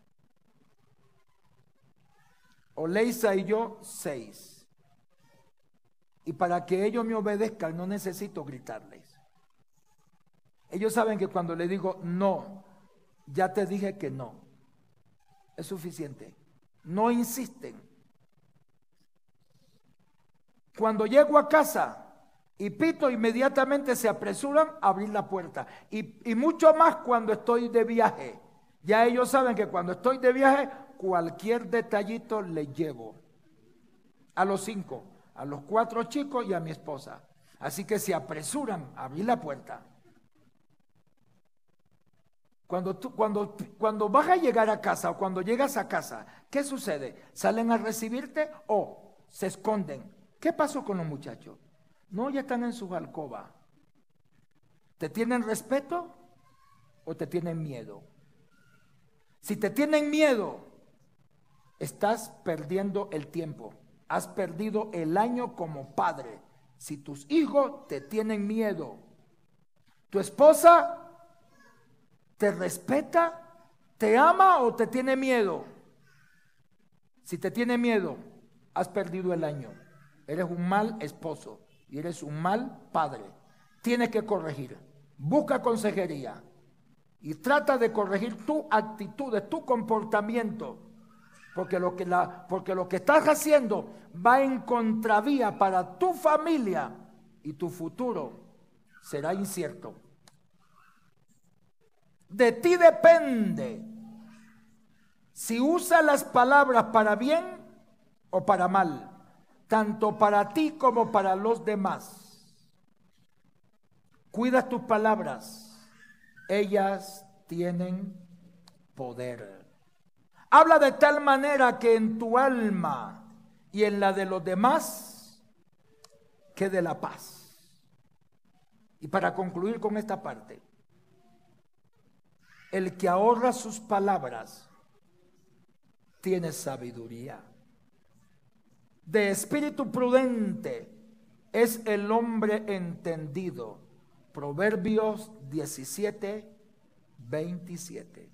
Oleisa y yo 6. Y para que ellos me obedezcan no necesito gritarles. Ellos saben que cuando les digo no, ya te dije que no, es suficiente. No insisten. Cuando llego a casa y pito, inmediatamente se apresuran a abrir la puerta. Y mucho más cuando estoy de viaje. Ya ellos saben que cuando estoy de viaje, cualquier detallito les llevo. A los 5, a los 4 chicos y a mi esposa. Así que se apresuran a abrir la puerta. Cuando vas a llegar a casa o cuando llegas a casa, ¿qué sucede? ¿Salen a recibirte o se esconden? ¿Qué pasó con los muchachos? No, ya están en su alcoba. ¿Te tienen respeto o te tienen miedo? Si te tienen miedo, estás perdiendo el tiempo. Has perdido el año como padre. Si tus hijos te tienen miedo, tu esposa te respeta, te ama o te tiene miedo. Si te tiene miedo, has perdido el año. Eres un mal esposo y eres un mal padre. Tienes que corregir. Busca consejería y trata de corregir tu actitud, tu comportamiento, porque lo que estás haciendo va en contravía para tu familia y tu futuro será incierto. De ti depende si usas las palabras para bien o para mal, tanto para ti como para los demás. Cuida tus palabras, ellas tienen poder. Habla de tal manera que en tu alma y en la de los demás quede la paz. Y para concluir con esta parte, el que ahorra sus palabras tiene sabiduría. De espíritu prudente es el hombre entendido. Proverbios 17, 27.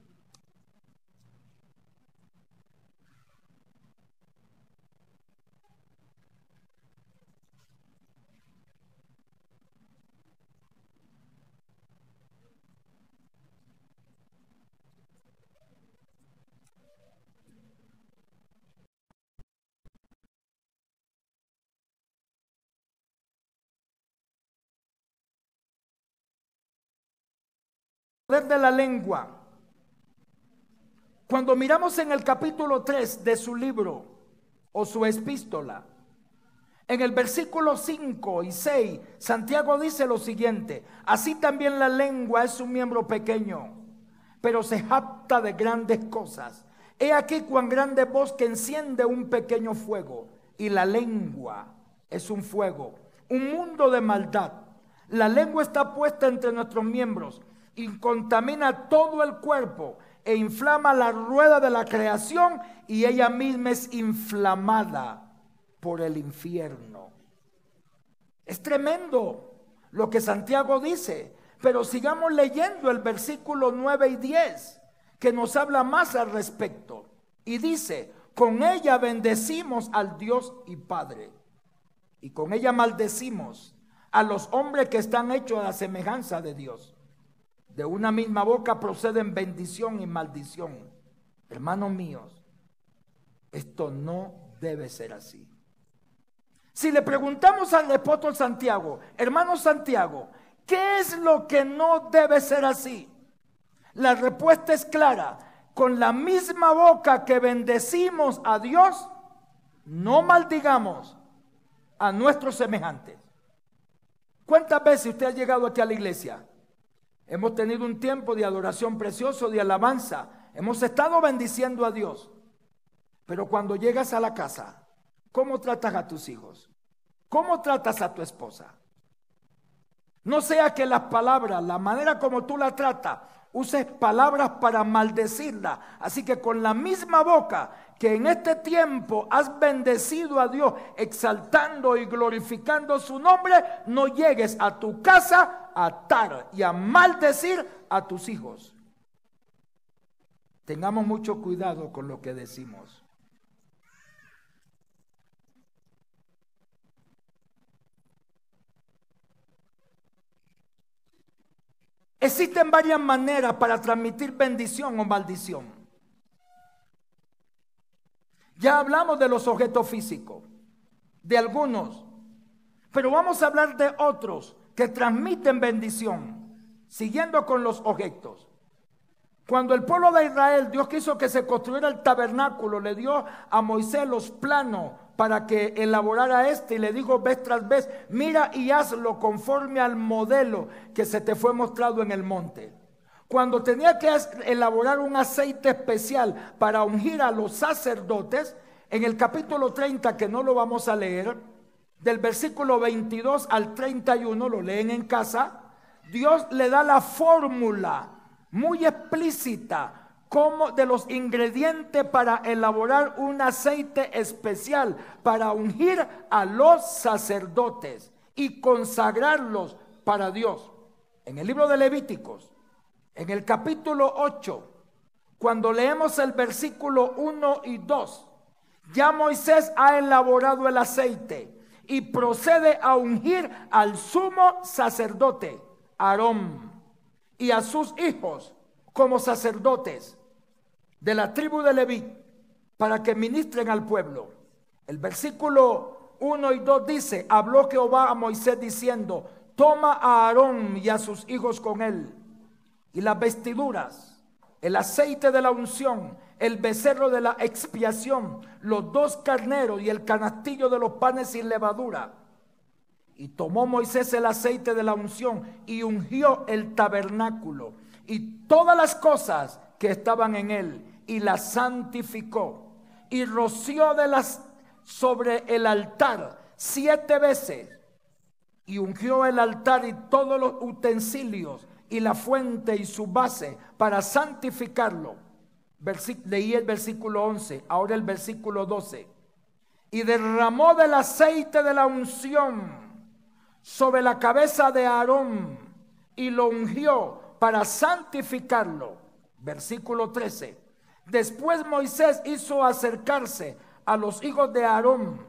Poder de la lengua. Cuando miramos en el capítulo 3 de su libro o su epístola, en el versículo 5 y 6, Santiago dice lo siguiente: así también la lengua es un miembro pequeño, pero se jacta de grandes cosas. He aquí cuán grande voz que enciende un pequeño fuego, y la lengua es un fuego, un mundo de maldad. La lengua está puesta entre nuestros miembros y contamina todo el cuerpo e inflama la rueda de la creación, y ella misma es inflamada por el infierno. Es tremendo lo que Santiago dice, pero sigamos leyendo el versículo 9 y 10, que nos habla más al respecto. Y dice: con ella bendecimos al Dios y Padre, y con ella maldecimos a los hombres que están hechos a la semejanza de Dios. De una misma boca proceden bendición y maldición. Hermanos míos, esto no debe ser así. Si le preguntamos al apóstol Santiago: hermano Santiago, ¿Qué es lo que no debe ser así? La respuesta es clara. Con la misma boca que bendecimos a Dios, no maldigamos a nuestros semejantes. ¿Cuántas veces usted ha llegado aquí a la iglesia? Hemos tenido un tiempo de adoración precioso, de alabanza. Hemos estado bendiciendo a Dios. Pero cuando llegas a la casa, ¿cómo tratas a tus hijos? ¿Cómo tratas a tu esposa? No sea que las palabras, la manera como tú la tratas, uses palabras para maldecirla. Así que con la misma boca que en este tiempo has bendecido a Dios, exaltando y glorificando su nombre, no llegues a tu casa a atar y a maldecir a tus hijos. Tengamos mucho cuidado con lo que decimos. Existen varias maneras para transmitir bendición o maldición. Ya hablamos de los objetos físicos, de algunos, pero vamos a hablar de otros que transmiten bendición, siguiendo con los objetos. Cuando el pueblo de Israel, Dios quiso que se construyera el tabernáculo, le dio a Moisés los planos para que elaborara y le dijo vez tras vez, mira y hazlo conforme al modelo que se te fue mostrado en el monte. Cuando tenía que elaborar un aceite especial para ungir a los sacerdotes, en el capítulo 30, que no lo vamos a leer, del versículo 22 al 31, lo leen en casa, Dios le da la fórmula muy explícita como de los ingredientes para elaborar un aceite especial para ungir a los sacerdotes y consagrarlos para Dios. En el libro de Levíticos, en el capítulo 8, cuando leemos el versículo 1 y 2, ya Moisés ha elaborado el aceite y procede a ungir al sumo sacerdote, Aarón, y a sus hijos como sacerdotes de la tribu de Leví para que ministren al pueblo. El versículo 1 y 2 dice, habló Jehová a Moisés diciendo, toma a Aarón y a sus hijos con él, y las vestiduras, el aceite de la unción, el becerro de la expiación, los 2 carneros y el canastillo de los panes sin levadura. Y tomó Moisés el aceite de la unción y ungió el tabernáculo y todas las cosas que estaban en él, y las santificó, y roció sobre el altar 7 veces, y ungió el altar y todos los utensilios, y la fuente y su base, para santificarlo. Leí el versículo 11, ahora el versículo 12. Y derramó del aceite de la unción sobre la cabeza de Aarón, y lo ungió para santificarlo. Versículo 13. Después Moisés hizo acercarse a los hijos de Aarón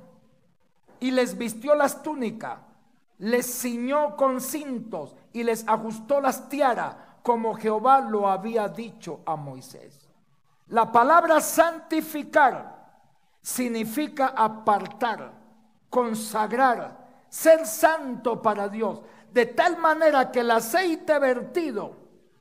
y les vistió las túnicas, les ciñó con cintos y les ajustó las tiaras, como Jehová lo había dicho a Moisés. La palabra santificar significa apartar, consagrar, ser santo para Dios, de tal manera que el aceite vertido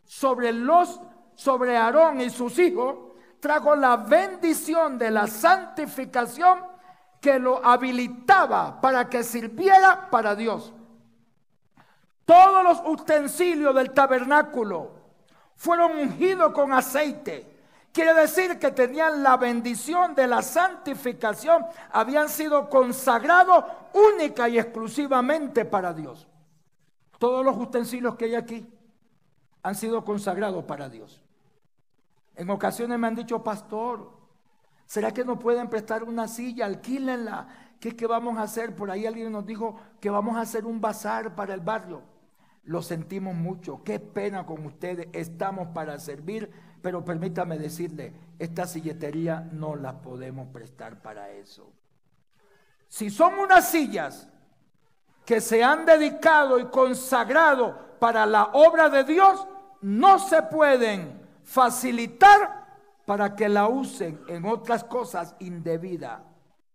sobre Aarón y sus hijos trajo la bendición de la santificación que lo habilitaba para que sirviera para Dios. Todos los utensilios del tabernáculo fueron ungidos con aceite. Quiere decir que tenían la bendición de la santificación, habían sido consagrados única y exclusivamente para Dios. Todos los utensilios que hay aquí han sido consagrados para Dios. En ocasiones me han dicho, pastor, ¿será que nos pueden prestar una silla? Alquílenla. ¿Qué vamos a hacer? Por ahí alguien nos dijo que vamos a hacer un bazar para el barrio. Lo sentimos mucho, qué pena con ustedes, estamos para servir, pero permítame decirle, esta silletería no la podemos prestar para eso. Si son unas sillas que se han dedicado y consagrado para la obra de Dios, no se pueden facilitar para que la usen en otras cosas indebidas.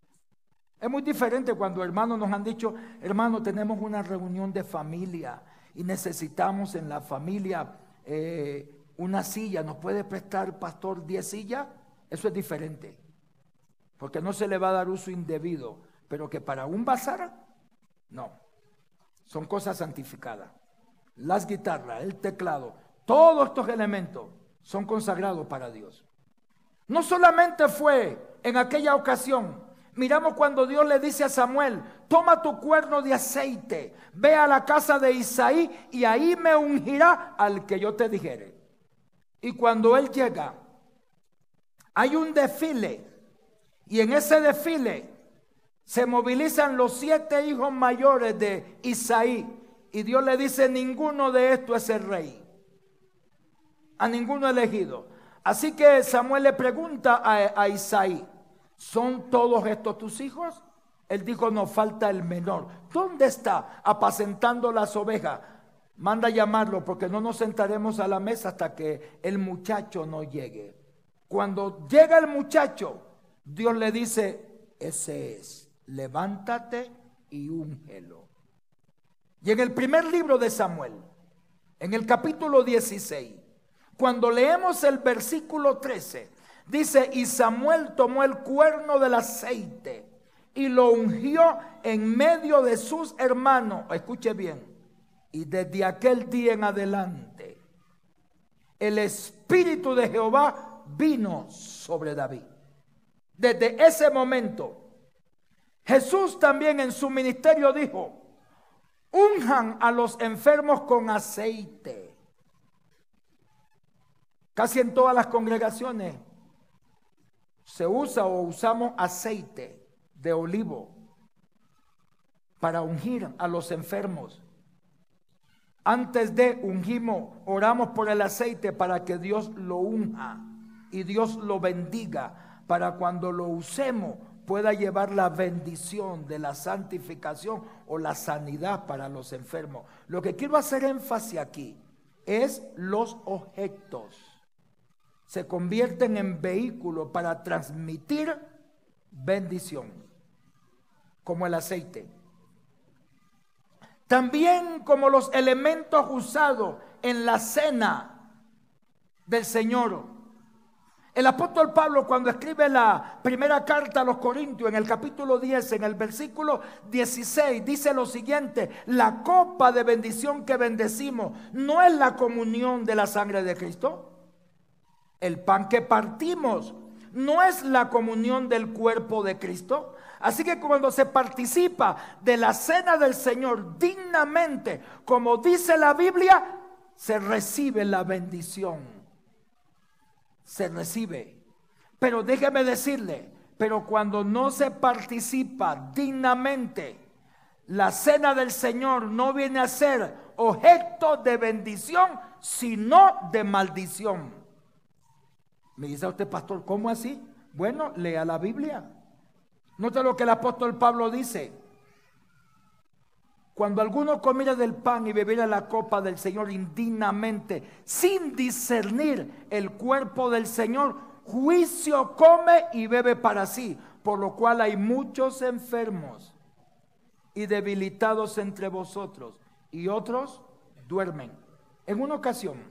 Es muy diferente cuando hermanos nos han dicho, hermano, tenemos una reunión de familia y necesitamos en la familia una silla. ¿Nos puede prestar, pastor, 10 sillas? Eso es diferente, porque no se le va a dar uso indebido, pero que para un bazar, no. Son cosas santificadas. Las guitarras, el teclado, todos estos elementos son consagrados para Dios. No solamente fue en aquella ocasión. Miramos cuando Dios le dice a Samuel: toma tu cuerno de aceite, ve a la casa de Isaí y ahí me ungirá al que yo te dijere. Y cuando él llega, hay un desfile, y en ese desfile se movilizan los 7 hijos mayores de Isaí, y Dios le dice: ninguno de estos es el rey, a ninguno elegido. Así que Samuel le pregunta a Isaí: ¿son todos estos tus hijos? Él dijo: no, falta el menor. ¿Dónde está? Apacentando las ovejas. Manda llamarlo, porque no nos sentaremos a la mesa hasta que el muchacho no llegue. Cuando llega el muchacho, Dios le dice: ese es, levántate y úngelo. Y en el primer libro de Samuel, en el capítulo 16, cuando leemos el versículo 13, dice: y Samuel tomó el cuerno del aceite y lo ungió en medio de sus hermanos. Escuche bien. Y desde aquel día en adelante, el Espíritu de Jehová vino sobre David. Desde ese momento, Jesús también en su ministerio dijo: unjan a los enfermos con aceite. Casi en todas las congregaciones se usa o usamos aceite de olivo para ungir a los enfermos. Antes de ungimos, oramos por el aceite para que Dios lo unja y Dios lo bendiga, para cuando lo usemos pueda llevar la bendición de la santificación o la sanidad para los enfermos. Lo que quiero hacer énfasis aquí es los objetos. Se convierten en vehículos para transmitir bendición, como el aceite. También como los elementos usados en la cena del Señor. El apóstol Pablo, cuando escribe la primera carta a los Corintios, en el capítulo 10, en el versículo 16, dice lo siguiente: la copa de bendición que bendecimos, ¿no es la comunión de la sangre de Cristo? El pan que partimos, ¿no es la comunión del cuerpo de Cristo? Así que cuando se participa de la cena del Señor dignamente, como dice la Biblia, se recibe la bendición. Se recibe. Pero déjeme decirle, pero cuando no se participa dignamente, la cena del Señor no viene a ser objeto de bendición, sino de maldición. Me dice usted: pastor, ¿cómo así? Bueno, lea la Biblia. Note lo que el apóstol Pablo dice: cuando alguno comiera del pan y bebiera la copa del Señor indignamente, sin discernir el cuerpo del Señor, juicio come y bebe para sí, por lo cual hay muchos enfermos y debilitados entre vosotros, y otros duermen. En una ocasión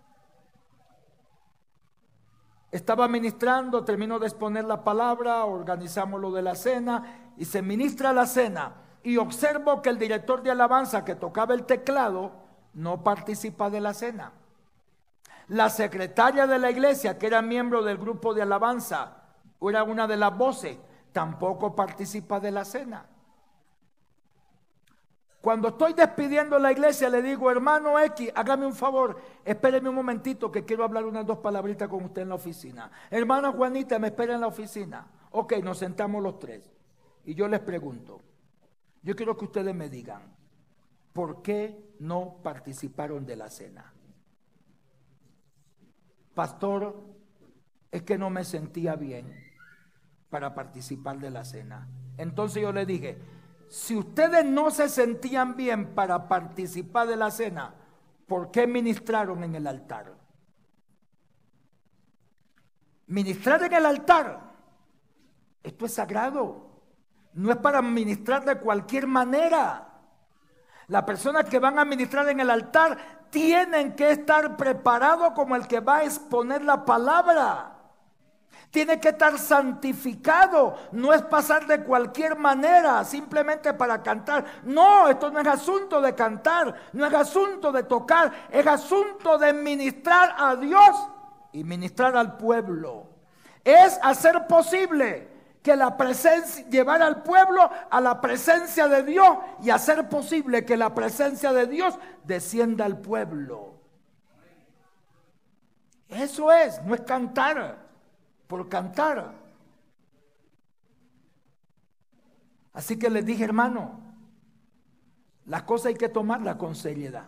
estaba ministrando, terminó de exponer la palabra, organizamos lo de la cena y se ministra la cena, y observo que el director de alabanza que tocaba el teclado no participa de la cena. La secretaria de la iglesia, que era miembro del grupo de alabanza, era una de las voces, tampoco participa de la cena. Cuando estoy despidiendo la iglesia, le digo: hermano X, hágame un favor, espéreme un momentito que quiero hablar unas 2 palabritas con usted en la oficina. Hermana Juanita, me espera en la oficina. Ok, nos sentamos los 3. Y yo les pregunto, yo quiero que ustedes me digan, ¿por qué no participaron de la cena? Pastor, es que no me sentía bien para participar de la cena. Entonces yo le dije: si ustedes no se sentían bien para participar de la cena, ¿por qué ministraron en el altar? Ministrar en el altar, esto es sagrado. No es para ministrar de cualquier manera. Las personas que van a ministrar en el altar tienen que estar preparados como el que va a exponer la palabra. Tiene que estar santificado. No es pasar de cualquier manera simplemente para cantar. No, esto no es asunto de cantar, no es asunto de tocar, es asunto de ministrar a Dios y ministrar al pueblo. Es hacer posible que la presencia, llevar al pueblo a la presencia de Dios y hacer posible que la presencia de Dios descienda al pueblo. Eso es, no es cantar por cantar. Así que les dije, hermano, las cosas hay que tomarlas con seriedad.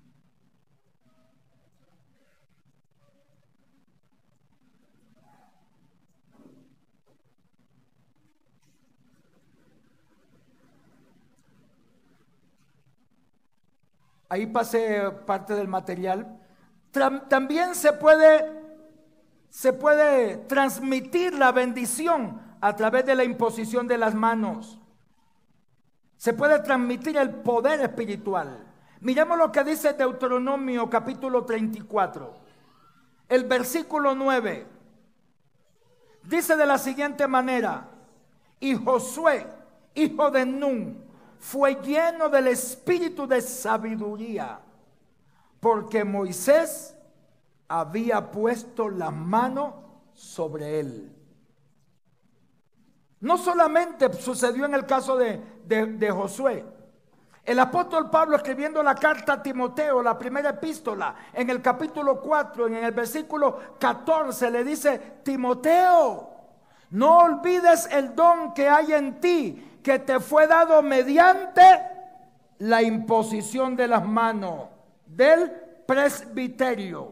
Ahí pasé parte del material. También se puede transmitir la bendición a través de la imposición de las manos. Se puede transmitir el poder espiritual. Miremos lo que dice Deuteronomio capítulo 34. El versículo 9. Dice de la siguiente manera: y Josué, hijo de Nun, fue lleno del espíritu de sabiduría, porque Moisés había puesto la mano sobre él. No solamente sucedió en el caso de Josué. El apóstol Pablo, escribiendo la carta a Timoteo, la primera epístola, en el capítulo 4, en el versículo 14, le dice: Timoteo, no olvides el don que hay en ti, que te fue dado mediante la imposición de las manos del presbiterio.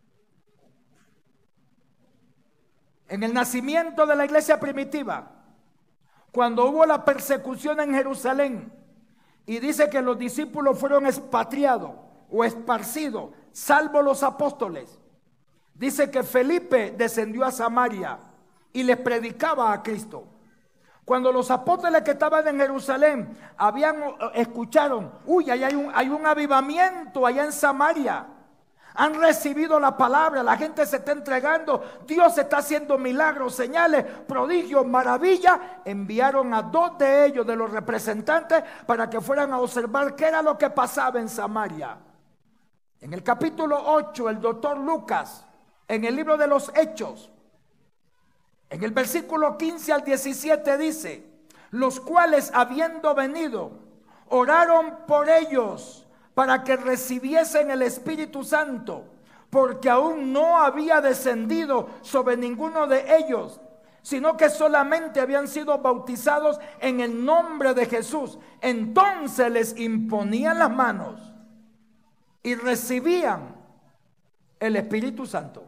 En el nacimiento de la iglesia primitiva, cuando hubo la persecución en Jerusalén, y dice que los discípulos fueron expatriados o esparcidos, salvo los apóstoles, dice que Felipe descendió a Samaria y les predicaba a Cristo. Cuando los apóstoles que estaban en Jerusalén escucharon, uy, hay un avivamiento allá en Samaria, han recibido la palabra, la gente se está entregando, Dios está haciendo milagros, señales, prodigios, maravillas. Enviaron a 2 de ellos, de los representantes, para que fueran a observar qué era lo que pasaba en Samaria. En el capítulo 8, el doctor Lucas, en el libro de los Hechos, en el versículo 15 al 17 dice: los cuales, habiendo venido, oraron por ellos para que recibiesen el Espíritu Santo, porque aún no había descendido sobre ninguno de ellos, sino que solamente habían sido bautizados en el nombre de Jesús. Entonces les imponían las manos y recibían el Espíritu Santo.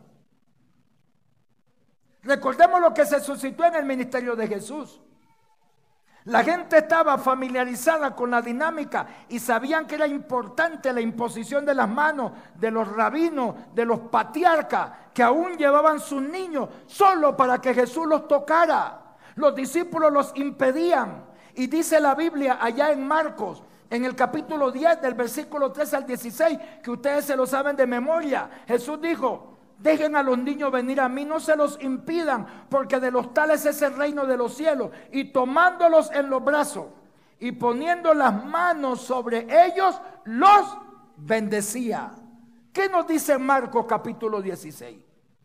Recordemos lo que se suscitó en el ministerio de Jesús. La gente estaba familiarizada con la dinámica y sabían que era importante la imposición de las manos de los rabinos, de los patriarcas, que aún llevaban sus niños solo para que Jesús los tocara. Los discípulos los impedían. Y dice la Biblia allá en Marcos, en el capítulo 10, del versículo 13 al 16, que ustedes se lo saben de memoria. Jesús dijo: dejen a los niños venir a mí, no se los impidan, porque de los tales es el reino de los cielos. Y tomándolos en los brazos y poniendo las manos sobre ellos, los bendecía. ¿Qué nos dice Marcos capítulo 16?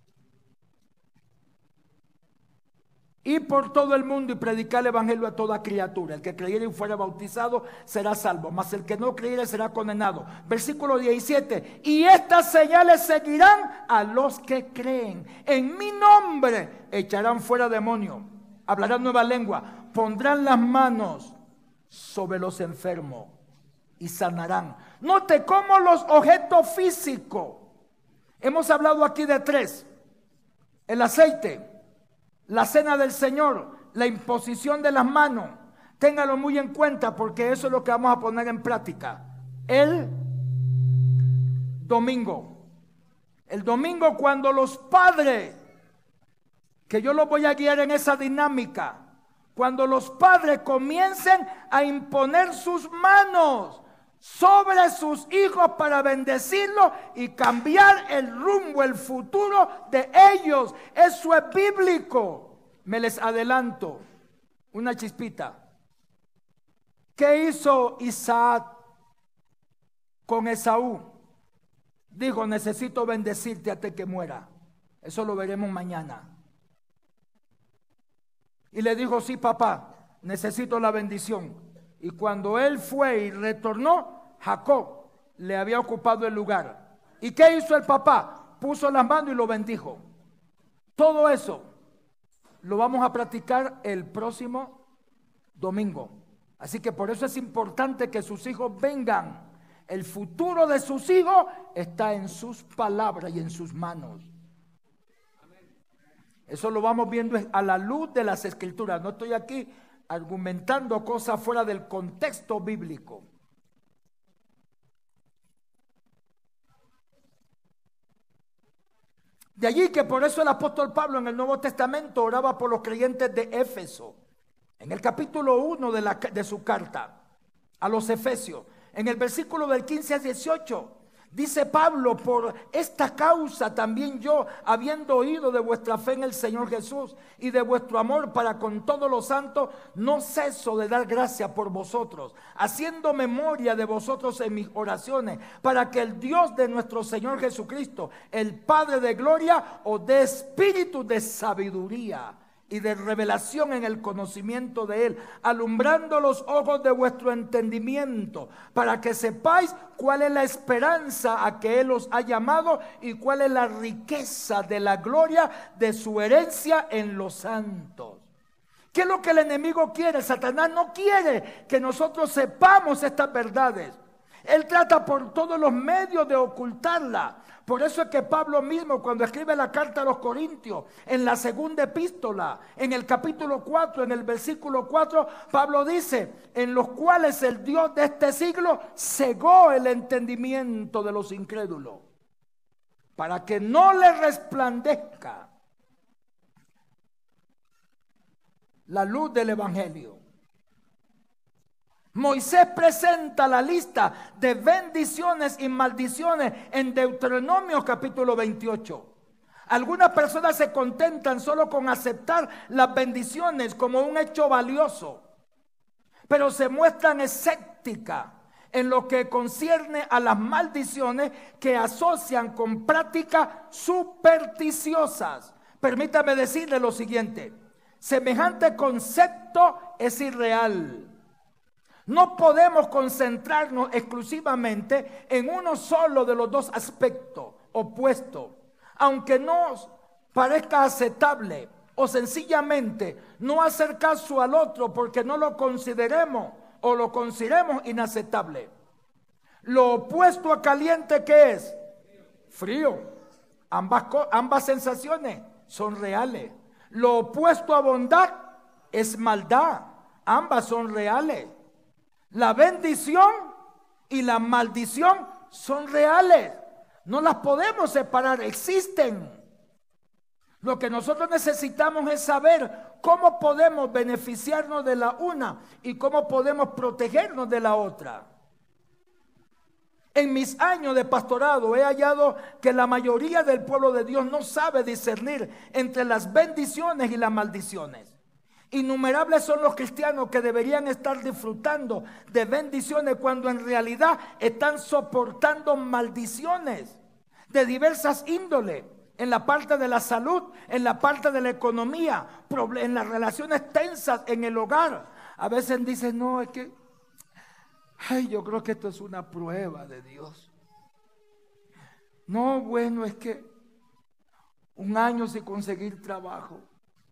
Ir por todo el mundo y predicar el evangelio a toda criatura. El que creyere y fuera bautizado será salvo, mas el que no creyere será condenado. Versículo 17: y estas señales seguirán a los que creen. En mi nombre echarán fuera demonios, hablarán nueva lengua, pondrán las manos sobre los enfermos y sanarán. Note cómo los objetos físicos, hemos hablado aquí de 3: el aceite, la cena del Señor, la imposición de las manos. Téngalo muy en cuenta, porque eso es lo que vamos a poner en práctica el domingo. El domingo, cuando los padres, que yo los voy a guiar en esa dinámica, cuando los padres comiencen a imponer sus manos sobre sus hijos para bendecirlos y cambiar el rumbo, el futuro de ellos. Eso es bíblico. Me les adelanto una chispita. ¿Qué hizo Isaac con Esaú? Dijo, necesito bendecirte hasta que muera. Eso lo veremos mañana. Y le dijo, sí, papá, necesito la bendición. Y cuando él fue y retornó, Jacob le había ocupado el lugar. ¿Y qué hizo el papá? Puso las manos y lo bendijo. Todo eso lo vamos a practicar el próximo domingo. Así que por eso es importante que sus hijos vengan. El futuro de sus hijos está en sus palabras y en sus manos. Eso lo vamos viendo a la luz de las Escrituras. No estoy aquí argumentando cosas fuera del contexto bíblico. De allí que por eso el apóstol Pablo en el Nuevo Testamento oraba por los creyentes de Éfeso. En el capítulo 1 de su carta a los Efesios, en el versículo del 15 al 18, dice Pablo, por esta causa también yo, habiendo oído de vuestra fe en el Señor Jesús y de vuestro amor para con todos los santos, no ceso de dar gracias por vosotros, haciendo memoria de vosotros en mis oraciones, para que el Dios de nuestro Señor Jesucristo, el Padre de gloria, os dé espíritu de sabiduría y de revelación en el conocimiento de Él, alumbrando los ojos de vuestro entendimiento, para que sepáis cuál es la esperanza a que Él os ha llamado y cuál es la riqueza de la gloria de su herencia en los santos. ¿Qué es lo que el enemigo quiere? Satanás no quiere que nosotros sepamos estas verdades. Él trata por todos los medios de ocultarla. Por eso es que Pablo mismo, cuando escribe la carta a los Corintios, en la segunda epístola, en el capítulo 4, en el versículo 4, Pablo dice, en los cuales el Dios de este siglo cegó el entendimiento de los incrédulos, para que no le resplandezca la luz del evangelio. Moisés presenta la lista de bendiciones y maldiciones en Deuteronomio capítulo 28. Algunas personas se contentan solo con aceptar las bendiciones como un hecho valioso, pero se muestran escépticas en lo que concierne a las maldiciones que asocian con prácticas supersticiosas. Permítame decirle lo siguiente: semejante concepto es irreal. No podemos concentrarnos exclusivamente en uno solo de los dos aspectos opuestos, aunque nos parezca aceptable, o sencillamente no hacer caso al otro porque no lo consideremos o lo consideremos inaceptable. Lo opuesto a caliente, ¿qué es? Frío. Ambas sensaciones son reales. Lo opuesto a bondad es maldad. Ambas son reales. La bendición y la maldición son reales. No las podemos separar, existen. Lo que nosotros necesitamos es saber cómo podemos beneficiarnos de la una y cómo podemos protegernos de la otra. En mis años de pastorado he hallado que la mayoría del pueblo de Dios no sabe discernir entre las bendiciones y las maldiciones. Innumerables son los cristianos que deberían estar disfrutando de bendiciones cuando en realidad están soportando maldiciones de diversas índoles, en la parte de la salud, en la parte de la economía, en las relaciones tensas en el hogar. A veces dicen, no, es que, yo creo que esto es una prueba de Dios. No, bueno, es que un año sin conseguir trabajo.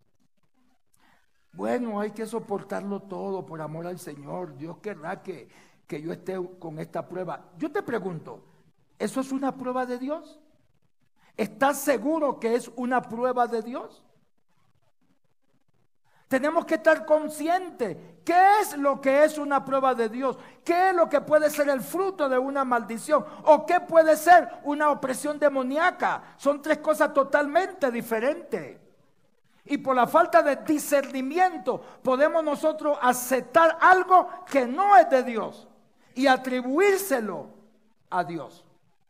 Bueno, hay que soportarlo todo por amor al Señor. Dios querrá que yo esté con esta prueba. Yo te pregunto, ¿eso es una prueba de Dios? ¿Estás seguro que es una prueba de Dios? Tenemos que estar conscientes. ¿Qué es lo que es una prueba de Dios? ¿Qué es lo que puede ser el fruto de una maldición? ¿O qué puede ser una opresión demoníaca? Son tres cosas totalmente diferentes. Y por la falta de discernimiento podemos nosotros aceptar algo que no es de Dios y atribuírselo a Dios.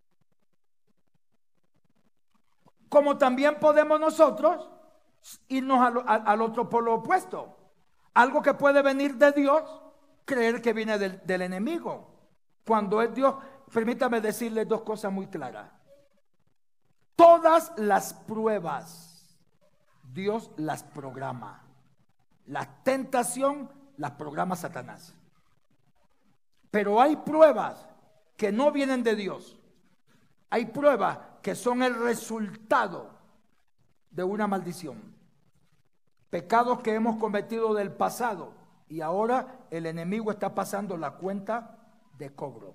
Como también podemos nosotros irnos al otro polo opuesto. Algo que puede venir de Dios, creer que viene del enemigo. Cuando es Dios, permítame decirle dos cosas muy claras. Todas las pruebas, Dios las programa. La tentación las programa Satanás. Pero hay pruebas que no vienen de Dios. Hay pruebas que son el resultado de una maldición. Pecados que hemos cometido del pasado y ahora el enemigo está pasando la cuenta de cobro.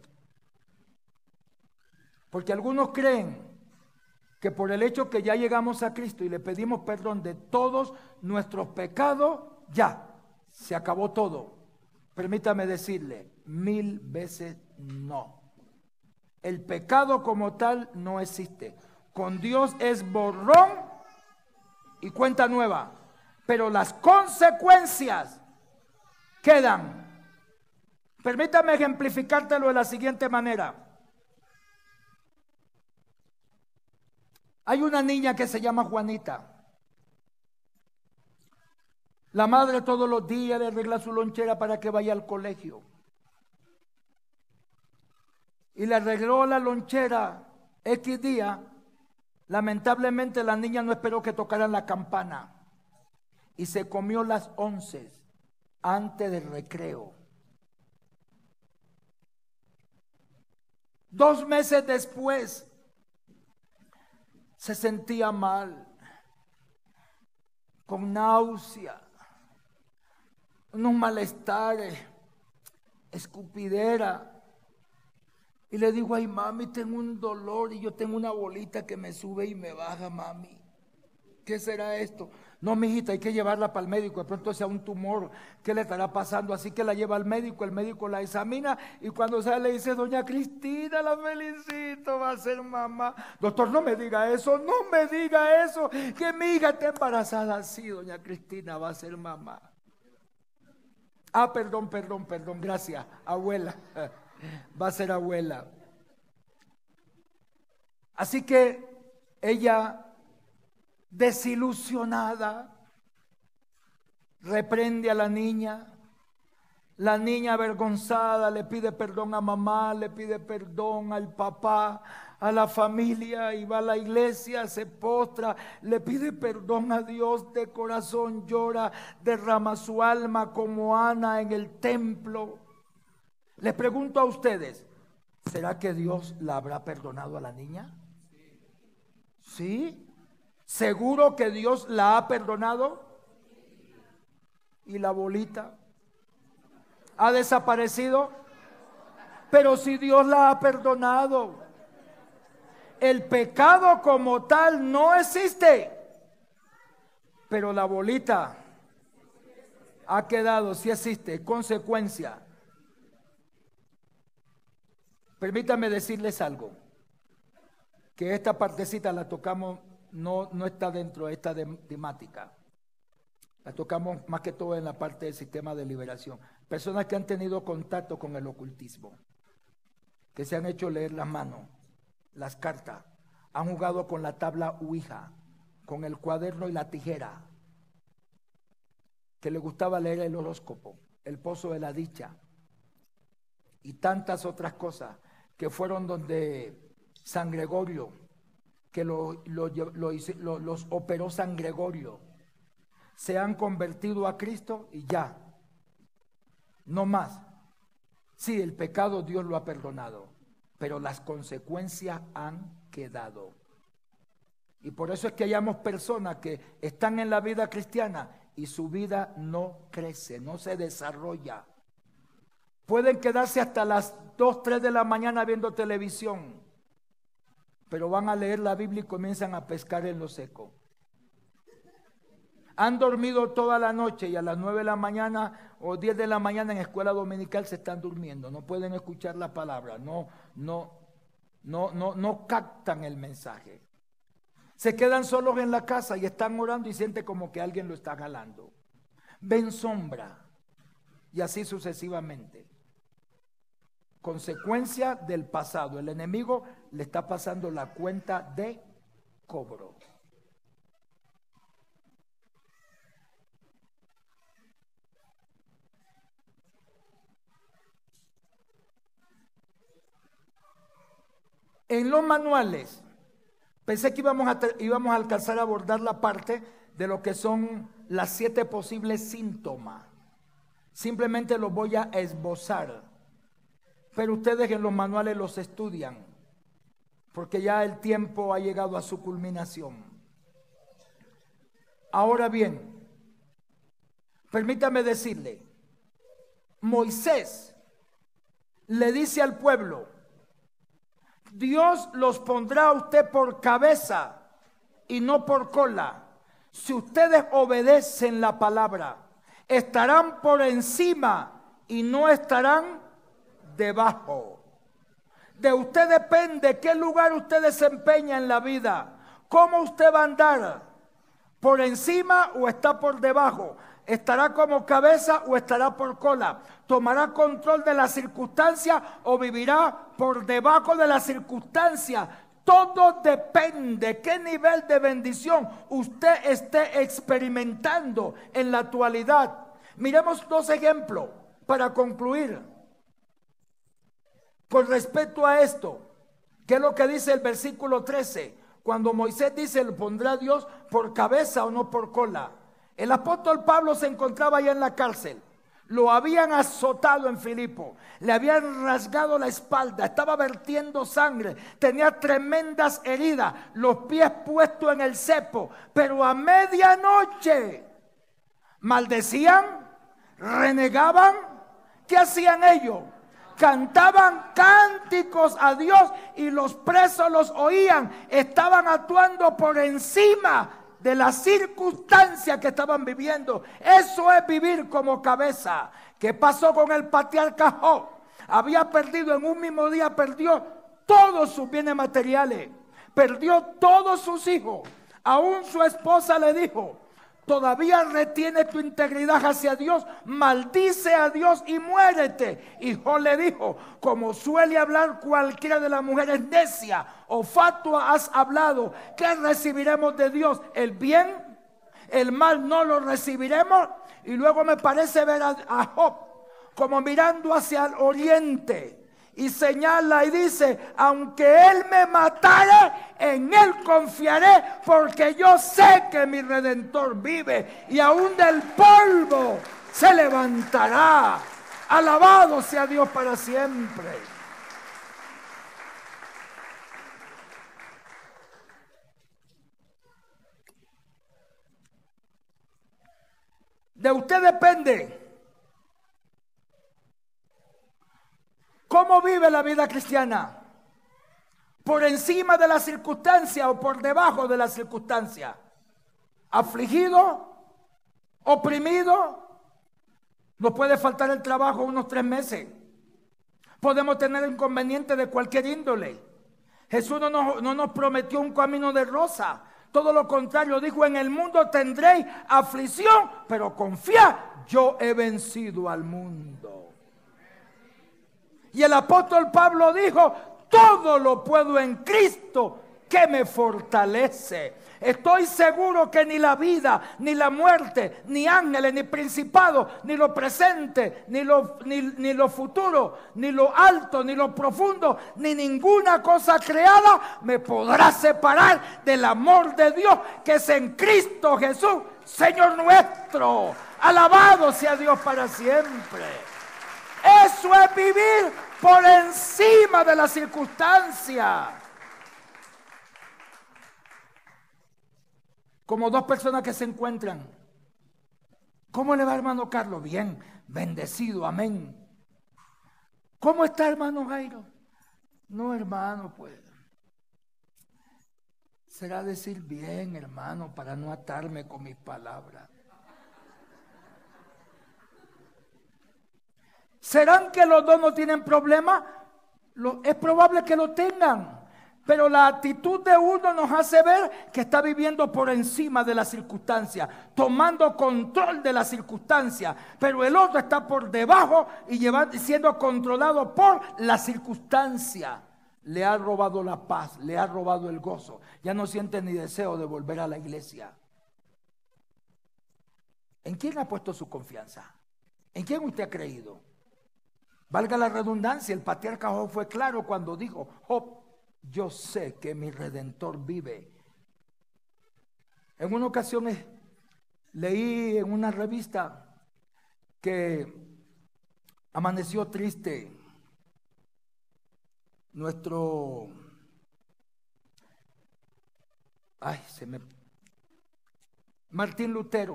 Porque algunos creen que por el hecho que ya llegamos a Cristo y le pedimos perdón de todos nuestros pecados, ya se acabó todo. Permítame decirle, 1000 veces no. El pecado como tal no existe. Con Dios es borrón y cuenta nueva. Pero las consecuencias quedan. Permítame ejemplificártelo de la siguiente manera. Hay una niña que se llama Juanita. La madre todos los días le arregla su lonchera para que vaya al colegio. Y le arregló la lonchera X día. Lamentablemente la niña no esperó que tocaran la campana y se comió las 11 antes del recreo. 2 meses después se sentía mal, con náusea, unos malestares, escupidera. Y le digo, ay mami, tengo un dolor y yo tengo una bolita que me sube y me baja, mami. ¿Qué será esto? No, mijita, hay que llevarla para el médico, de pronto sea un tumor, ¿qué le estará pasando? Así que la lleva al médico, el médico la examina y cuando sale le dice, doña Cristina, la felicito, va a ser mamá. Doctor, no me diga eso, no me diga eso, que mi hija está embarazada. Sí, doña Cristina, va a ser mamá. Ah, perdón, gracias, abuela. Va a ser abuela. Así que ella, desilusionada, reprende a la niña. La niña avergonzada le pide perdón a mamá, le pide perdón al papá, a la familia, y va a la iglesia, se postra, le pide perdón a Dios de corazón, llora, derrama su alma como Ana en el templo. Les pregunto a ustedes, ¿será que Dios la habrá perdonado a la niña? ¿Sí? ¿Seguro que Dios la ha perdonado? ¿Y la bolita ha desaparecido? Pero si Dios la ha perdonado, el pecado como tal no existe, pero la bolita ha quedado, sí existe, consecuencia. Permítanme decirles algo, que esta partecita la tocamos, no está dentro de esta temática. La tocamos más que todo en la parte del sistema de liberación. Personas que han tenido contacto con el ocultismo, que se han hecho leer las manos, las cartas, han jugado con la tabla Ouija, con el cuaderno y la tijera, que le gustaba leer el horóscopo, el pozo de la dicha y tantas otras cosas, que fueron donde San Gregorio, que los operó San Gregorio, se han convertido a Cristo y ya, no más. Sí, el pecado Dios lo ha perdonado, pero las consecuencias han quedado. Y por eso es que hayamos personas que están en la vida cristiana y su vida no crece, no se desarrolla. Pueden quedarse hasta las 2, 3 de la mañana viendo televisión, pero van a leer la Biblia y comienzan a pescar en lo seco. Han dormido toda la noche y a las 9 de la mañana o 10 de la mañana en escuela dominical se están durmiendo, no pueden escuchar la palabra, no captan el mensaje. Se quedan solos en la casa y están orando y sienten como que alguien lo está jalando. Ven sombra y así sucesivamente. Consecuencia del pasado. El enemigo le está pasando la cuenta de cobro. En los manuales, pensé que íbamos a alcanzar a abordar la parte de lo que son las 7 posibles síntomas. Simplemente los voy a esbozar. Pero ustedes en los manuales los estudian, porque ya el tiempo ha llegado a su culminación. Ahora bien, permítame decirle, Moisés le dice al pueblo: Dios los pondrá a usted por cabeza y no por cola. Si ustedes obedecen la palabra, estarán por encima y no estarán debajo. De usted depende qué lugar usted desempeña en la vida, cómo usted va a andar, por encima o está por debajo, estará como cabeza o estará por cola, tomará control de la circunstancia o vivirá por debajo de la circunstancia. Todo depende qué nivel de bendición usted esté experimentando en la actualidad. Miremos 2 ejemplos para concluir. Con respecto a esto, ¿qué es lo que dice el versículo 13? Cuando Moisés dice, ¿lo pondrá Dios por cabeza o no por cola? El apóstol Pablo se encontraba allá en la cárcel. Lo habían azotado en Filipo, le habían rasgado la espalda, estaba vertiendo sangre, tenía tremendas heridas, los pies puestos en el cepo. Pero a medianoche maldecían, renegaban. ¿Qué hacían ellos? Cantaban cánticos a Dios y los presos los oían. Estaban actuando por encima de la circunstancia que estaban viviendo. Eso es vivir como cabeza. ¿Qué pasó con el patriarca Job? Había perdido en un mismo día, perdió todos sus bienes materiales, perdió todos sus hijos. Aún su esposa le dijo: todavía retiene tu integridad hacia Dios, maldice a Dios y muérete. Y Job le dijo: como suele hablar cualquiera de las mujeres necia o fatua has hablado, ¿qué recibiremos de Dios? ¿El bien? ¿El mal no lo recibiremos? Y luego me parece ver a Job como mirando hacia el oriente, y señala y dice: aunque él me matare, en él confiaré, porque yo sé que mi Redentor vive y aún del polvo se levantará. Alabado sea Dios para siempre. De usted depende cómo vive la vida cristiana, por encima de la circunstancia o por debajo de la circunstancia, afligido, oprimido. Nos puede faltar el trabajo unos 3 meses, podemos tener inconvenientes de cualquier índole. Jesús no nos prometió un camino de rosa, todo lo contrario, dijo: en el mundo tendréis aflicción, pero confiad, yo he vencido al mundo. Y el apóstol Pablo dijo: todo lo puedo en Cristo que me fortalece. Estoy seguro que ni la vida, ni la muerte, ni ángeles, ni principados, ni lo presente, ni lo futuro, ni lo alto, ni lo profundo, ni ninguna cosa creada me podrá separar del amor de Dios que es en Cristo Jesús, Señor nuestro. Alabado sea Dios para siempre. Eso es vivir por encima de la circunstancia. Como 2 personas que se encuentran. ¿Cómo le va, hermano Carlos? Bien, bendecido, amén. ¿Cómo está, hermano Jairo? No, hermano, pues será decir bien, hermano, para no atarme con mis palabras. ¿Serán que los dos no tienen problema? Es probable que lo tengan, Pero la actitud de uno nos hace ver que está viviendo por encima de la circunstancia, tomando control de la circunstancia, pero el otro está por debajo y siendo controlado por la circunstancia. Le ha robado la paz, le ha robado el gozo. Ya no siente ni deseo de volver a la iglesia. ¿En quién ha puesto su confianza? ¿En quién usted ha creído? Valga la redundancia, el patriarca Job fue claro cuando dijo: Job, yo sé que mi Redentor vive. En una ocasión leí en una revista que amaneció triste Martín Lutero.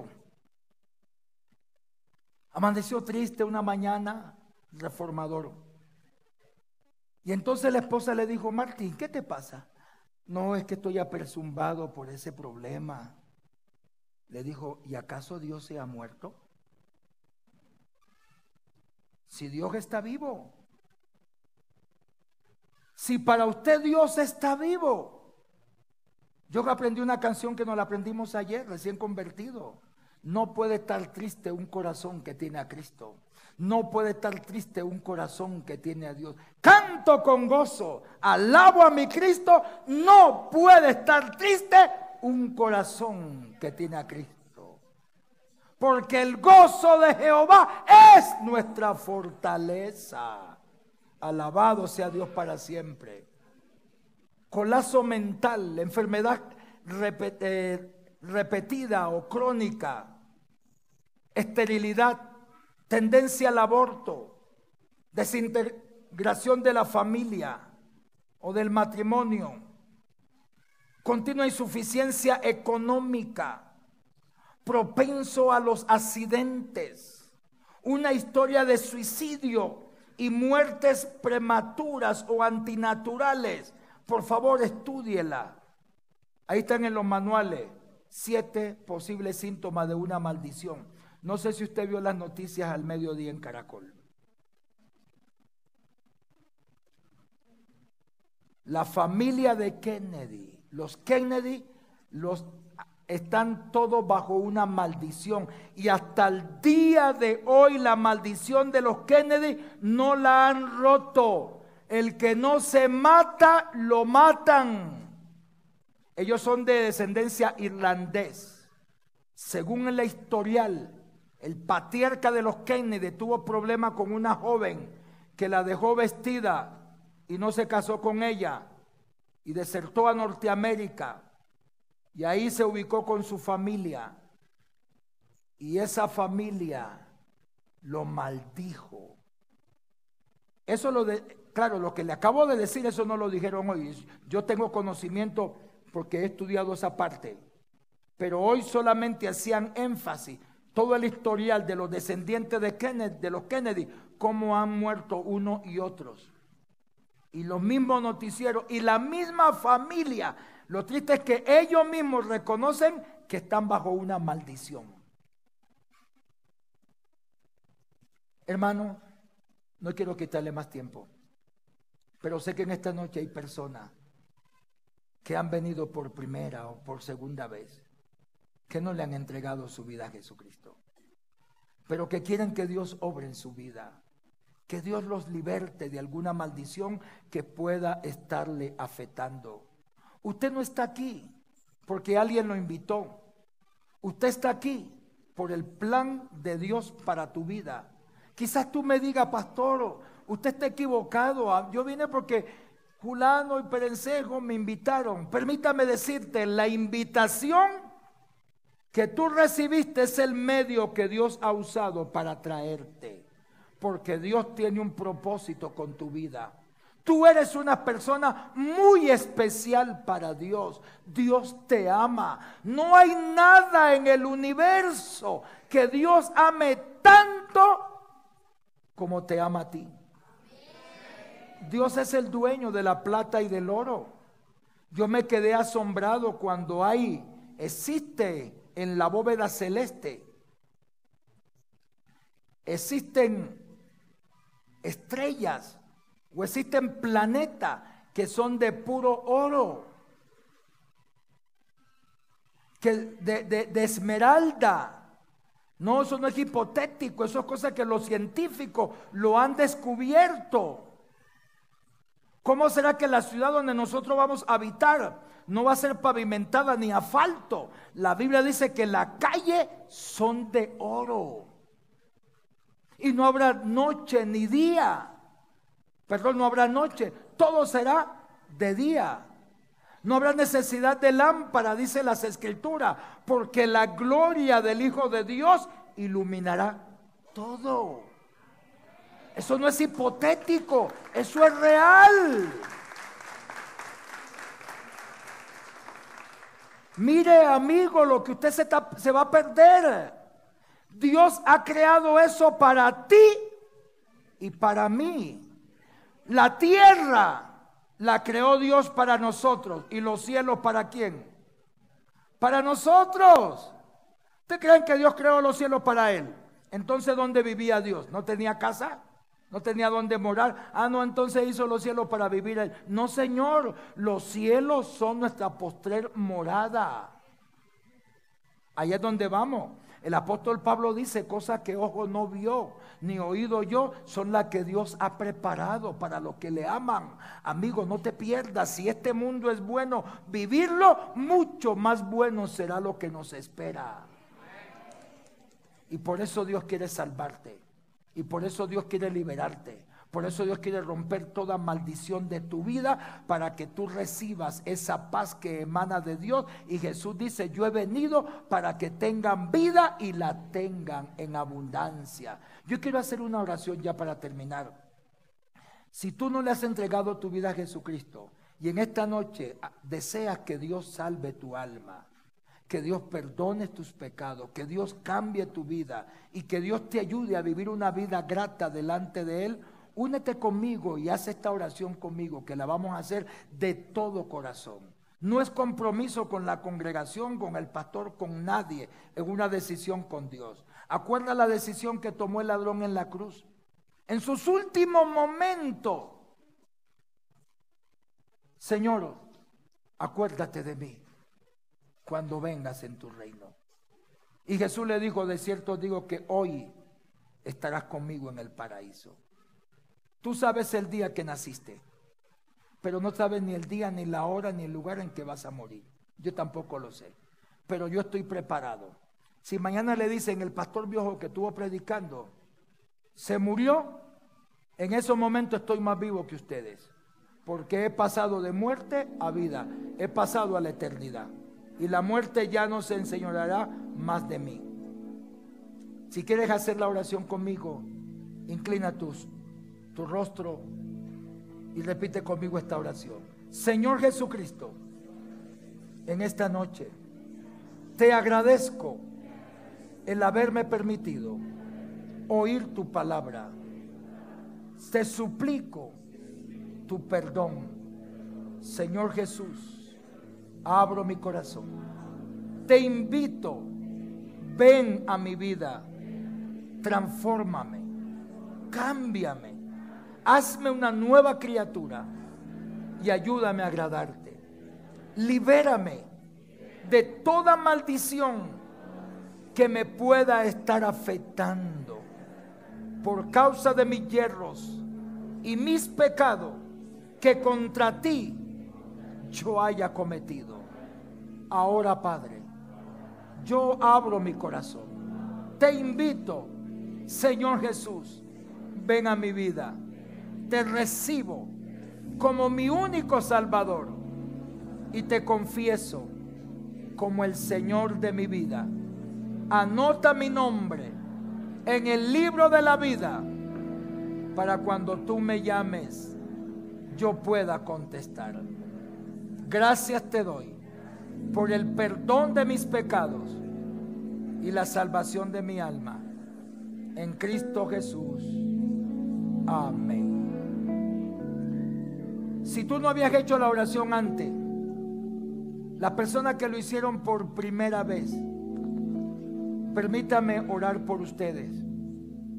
Amaneció triste una mañana, reformador. Y entonces la esposa le dijo: Martín, ¿qué te pasa? No, es que estoy apresumbado por ese problema. Le dijo: ¿y acaso Dios se ha muerto? Si Dios está vivo. Si para usted Dios está vivo. Yo aprendí una canción que nos la aprendimos ayer, recién convertido. No puede estar triste un corazón que tiene a Cristo. No puede estar triste un corazón que tiene a Dios. Canto con gozo, alabo a mi Cristo. No puede estar triste un corazón que tiene a Cristo. Porque el gozo de Jehová es nuestra fortaleza. Alabado sea Dios para siempre. Colapso mental, enfermedad repetida o crónica, esterilidad, tendencia al aborto, desintegración de la familia o del matrimonio, continua insuficiencia económica, propenso a los accidentes, una historia de suicidio y muertes prematuras o antinaturales. Por favor, estúdiela. Ahí están en los manuales 7 posibles síntomas de una maldición. No sé si usted vio las noticias al mediodía en Caracol. La familia de Kennedy, los Kennedy, están todos bajo una maldición. Y hasta el día de hoy la maldición de los Kennedy no la han roto. El que no se mata, lo matan. Ellos son de descendencia irlandés. Según el historial, el patriarca de los Kennedy tuvo problemas con una joven que la dejó vestida y no se casó con ella y desertó a Norteamérica y ahí se ubicó con su familia y esa familia lo maldijo. Eso claro, lo que le acabo de decir, eso no lo dijeron hoy. Yo tengo conocimiento porque he estudiado esa parte, pero hoy solamente hacían énfasis todo el historial de los descendientes de los Kennedy, cómo han muerto unos y otros. Y los mismos noticieros y la misma familia. Lo triste es que ellos mismos reconocen que están bajo una maldición. Hermano, no quiero quitarle más tiempo, pero sé que en esta noche hay personas que han venido por primera o por segunda vez, que no le han entregado su vida a Jesucristo, pero que quieren que Dios obre en su vida, que Dios los liberte de alguna maldición que pueda estarle afectando. Usted no está aquí porque alguien lo invitó. Usted está aquí por el plan de Dios para tu vida. Quizás tú me digas: pastor, usted está equivocado. Yo vine porque fulano y perencejo me invitaron. Permítame decirte, la invitación que tú recibiste es el medio que Dios ha usado para traerte. Porque Dios tiene un propósito con tu vida. Tú eres una persona muy especial para Dios. Dios te ama. No hay nada en el universo que Dios ame tanto como te ama a ti. Dios es el dueño de la plata y del oro. Yo me quedé asombrado cuando existe en la bóveda celeste, existen estrellas o existen planetas que son de puro oro, que de esmeralda. No, eso no es hipotético, eso es cosa que los científicos lo han descubierto. ¿Cómo será que la ciudad donde nosotros vamos a habitar no va a ser pavimentada ni asfalto? La Biblia dice que la calle son de oro. Y no habrá noche ni día. Perdón, no habrá noche. Todo será de día. No habrá necesidad de lámpara, dice las Escrituras, porque la gloria del Hijo de Dios iluminará todo. Eso no es hipotético, eso es real. Mire, amigo, lo que usted se va a perder. Dios ha creado eso para ti y para mí. La tierra la creó Dios para nosotros. ¿Y los cielos para quién? Para nosotros. ¿Ustedes creen que Dios creó los cielos para él? Entonces, ¿dónde vivía Dios? ¿No tenía casa? ¿No tenía dónde morar? Ah, no, entonces hizo los cielos para vivir él. No, Señor, los cielos son nuestra postrer morada. Ahí es donde vamos. El apóstol Pablo dice: cosas que ojo no vio ni oído yo, son las que Dios ha preparado para los que le aman. Amigo, no te pierdas. Si este mundo es bueno vivirlo, mucho más bueno será lo que nos espera. Y por eso Dios quiere salvarte. Y por eso Dios quiere liberarte. Por eso Dios quiere romper toda maldición de tu vida, para que tú recibas esa paz que emana de Dios. Y Jesús dice: yo he venido para que tengan vida y la tengan en abundancia. Yo quiero hacer una oración ya para terminar. Si tú no le has entregado tu vida a Jesucristo y en esta noche deseas que Dios salve tu alma, que Dios perdone tus pecados, que Dios cambie tu vida y que Dios te ayude a vivir una vida grata delante de Él, únete conmigo y haz esta oración conmigo, que la vamos a hacer de todo corazón. No es compromiso con la congregación, con el pastor, con nadie. Es una decisión con Dios. Acuerda la decisión que tomó el ladrón en la cruz. En sus últimos momentos: Señor, acuérdate de mí cuando vengas en tu reino. Y Jesús le dijo: de cierto digo que hoy estarás conmigo en el paraíso. Tú sabes el día que naciste, pero no sabes ni el día, ni la hora, ni el lugar en que vas a morir. Yo tampoco lo sé, pero yo estoy preparado. Si mañana le dicen: el pastor viejo que estuvo predicando se murió, en esos momentos estoy más vivo que ustedes, porque he pasado de muerte a vida, he pasado a la eternidad, y la muerte ya no se enseñoreará más de mí. Si quieres hacer la oración conmigo, inclina tu rostro y repite conmigo esta oración. Señor Jesucristo, en esta noche te agradezco el haberme permitido oír tu palabra. Te suplico tu perdón. Señor Jesús, abro mi corazón. Te invito, ven a mi vida, transfórmame, cámbiame, hazme una nueva criatura y ayúdame a agradarte. Libérame de toda maldición que me pueda estar afectando por causa de mis yerros y mis pecados que contra ti yo haya cometido. Ahora, Padre, yo abro mi corazón. Te invito, Señor Jesús, ven a mi vida. Te recibo como mi único Salvador y te confieso como el Señor de mi vida. Anota mi nombre en el libro de la vida, para cuando tú me llames yo pueda contestar. Gracias te doy por el perdón de mis pecados y la salvación de mi alma. En Cristo Jesús. Amén. Si tú no habías hecho la oración antes, las personas que lo hicieron por primera vez, permítame orar por ustedes.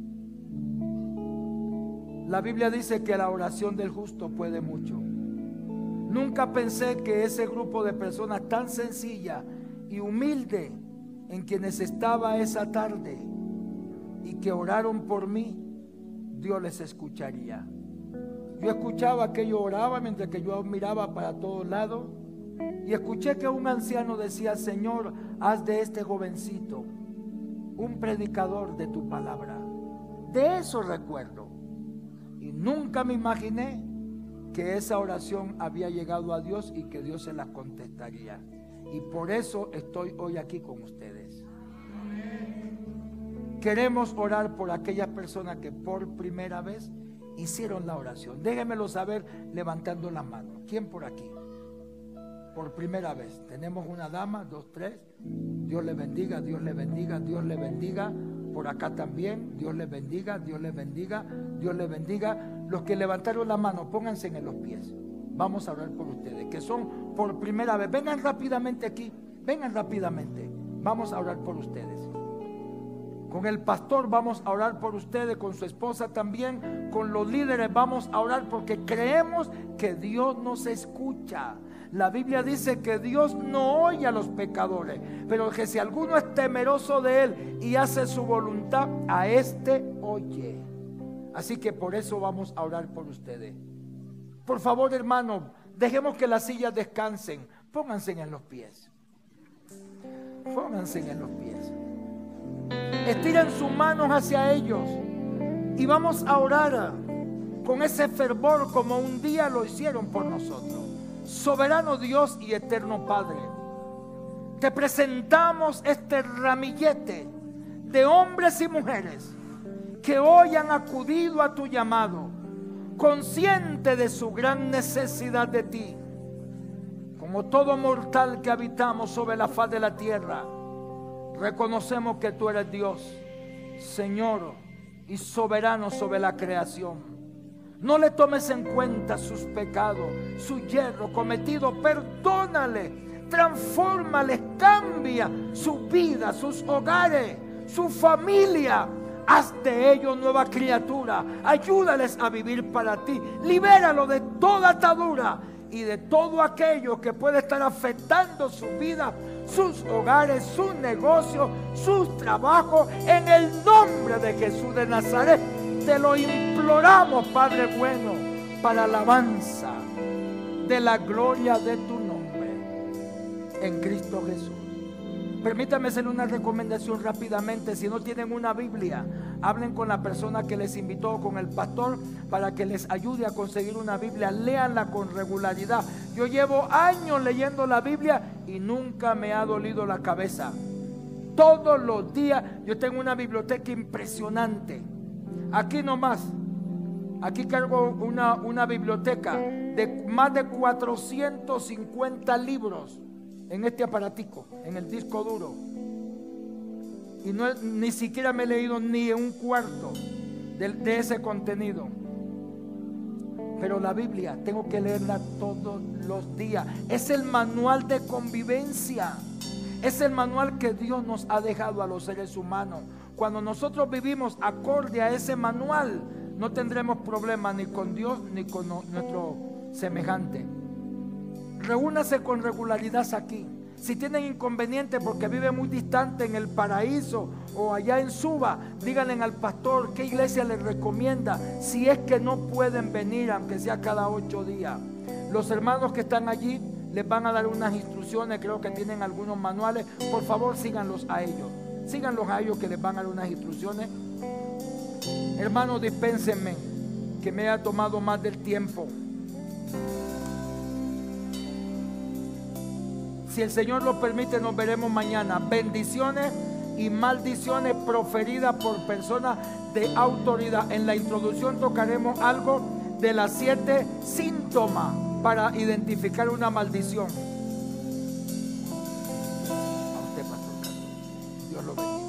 La Biblia dice que la oración del justo puede mucho. Nunca pensé que ese grupo de personas tan sencilla y humilde en quienes estaba esa tarde y que oraron por mí, Dios les escucharía. Yo escuchaba que ellos oraban mientras que yo miraba para todos lados, y escuché que un anciano decía: Señor, haz de este jovencito un predicador de tu palabra. De eso recuerdo, y nunca me imaginé que esa oración había llegado a Dios y que Dios se la contestaría. Y por eso estoy hoy aquí con ustedes. Queremos orar por aquellas personas que por primera vez hicieron la oración. Déjenmelo saber levantando la mano. ¿Quién por aquí? Por primera vez. Tenemos una dama, 2, 3. Dios le bendiga, Dios le bendiga, Dios le bendiga. Por acá también, Dios les bendiga, Dios les bendiga, Dios les bendiga. Los que levantaron la mano, pónganse en los pies. Vamos a orar por ustedes, que son por primera vez. Vengan rápidamente aquí, vengan rápidamente. Vamos a orar por ustedes. Con el pastor vamos a orar por ustedes, con su esposa también, con los líderes vamos a orar porque creemos que Dios nos escucha. La Biblia dice que Dios no oye a los pecadores, pero que si alguno es temeroso de Él y hace su voluntad, a este oye. Así que por eso vamos a orar por ustedes. Por favor, hermanos, dejemos que las sillas descansen. Pónganse en los pies. Pónganse en los pies. Estiren sus manos hacia ellos y vamos a orar con ese fervor como un día lo hicieron por nosotros. Soberano Dios y eterno Padre, te presentamos este ramillete de hombres y mujeres que hoy han acudido a tu llamado, consciente de su gran necesidad de ti. Como todo mortal que habitamos sobre la faz de la tierra, reconocemos que tú eres Dios, Señor y soberano sobre la creación. No le tomes en cuenta sus pecados, su yerro cometido. Perdónale, transfórmale, cambia su vida, sus hogares, su familia. Haz de ellos nueva criatura. Ayúdales a vivir para ti. Libéralo de toda atadura y de todo aquello que puede estar afectando su vida, sus hogares, sus negocios, sus trabajos. En el nombre de Jesús de Nazaret te lo imploramos, Padre bueno, para alabanza de la gloria de tu nombre en Cristo Jesús. Permítame hacer una recomendación rápidamente. Si no tienen una Biblia, hablen con la persona que les invitó, con el pastor, para que les ayude a conseguir una Biblia. Léanla con regularidad. Yo llevo años leyendo la Biblia y nunca me ha dolido la cabeza. Todos los días yo tengo una biblioteca impresionante. Aquí nomás, aquí cargo una biblioteca de más de 450 libros en este aparatico, en el disco duro. Y no, ni siquiera me he leído ni un cuarto de ese contenido. Pero la Biblia tengo que leerla todos los días. Es el manual de convivencia. Es el manual que Dios nos ha dejado a los seres humanos. Cuando nosotros vivimos acorde a ese manual, no tendremos problemas ni con Dios ni con nuestro semejante. Reúnase con regularidad aquí. Si tienen inconveniente porque viven muy distante en el Paraíso o allá en Suba, díganle al pastor qué iglesia les recomienda, si es que no pueden venir, aunque sea cada 8 días. Los hermanos que están allí les van a dar unas instrucciones, creo que tienen algunos manuales. Por favor, síganlos a ellos. Síganlos a ellos que les van a dar unas instrucciones. Hermanos, dispénsenme que me haya tomado más del tiempo. Si el Señor lo permite, nos veremos mañana. Bendiciones y maldiciones proferidas por personas de autoridad. En la introducción tocaremos algo de las 7 síntomas para identificar una maldición. A usted, pastor Carlos. Dios lo bendiga.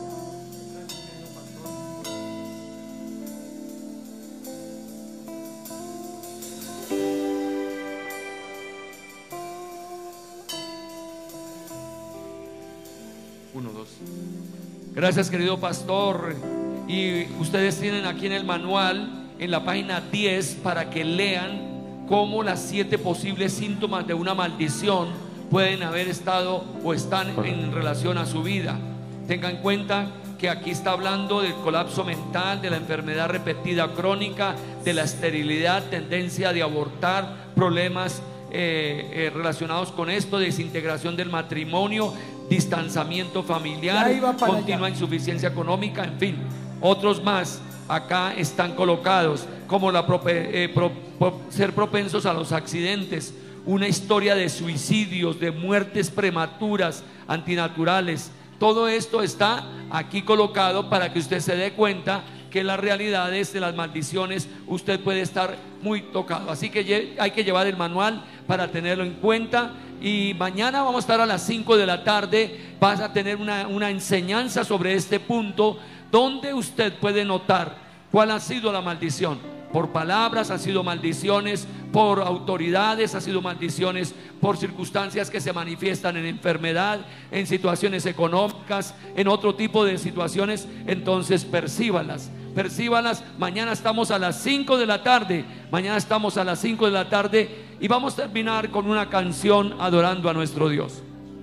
Gracias, querido pastor. Y ustedes tienen aquí en el manual, en la página 10, para que lean cómo las 7 posibles síntomas de una maldición pueden haber estado o están en relación a su vida. Tenga en cuenta que aquí está hablando del colapso mental, de la enfermedad repetida crónica, de la esterilidad, tendencia de abortar, problemas relacionados con esto, desintegración del matrimonio, distanciamiento familiar, continua insuficiencia económica, en fin, otros más acá están colocados, como ser propensos a los accidentes, una historia de suicidios, de muertes prematuras, antinaturales. Todo esto está aquí colocado para que usted se dé cuenta que las realidades de las maldiciones usted puede estar muy tocado. Así que hay que llevar el manual para tenerlo en cuenta. Y mañana vamos a estar a las 5 de la tarde. Vas a tener una enseñanza sobre este punto, donde usted puede notar cuál ha sido la maldición. Por palabras, han sido maldiciones, por autoridades, han sido maldiciones, por circunstancias que se manifiestan en enfermedad, en situaciones económicas, en otro tipo de situaciones. Entonces percíbalas. Mañana estamos a las 5 de la tarde. Mañana estamos a las 5 de la tarde y vamos a terminar con una canción adorando a nuestro Dios.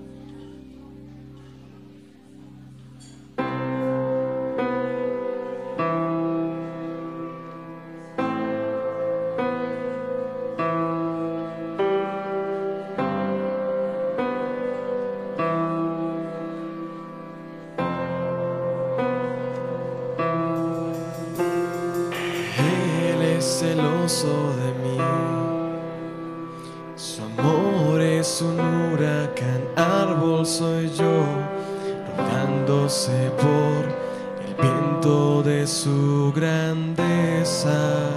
Celoso de mí, su amor es un huracán, árbol soy yo, rodándose por el viento de su grandeza.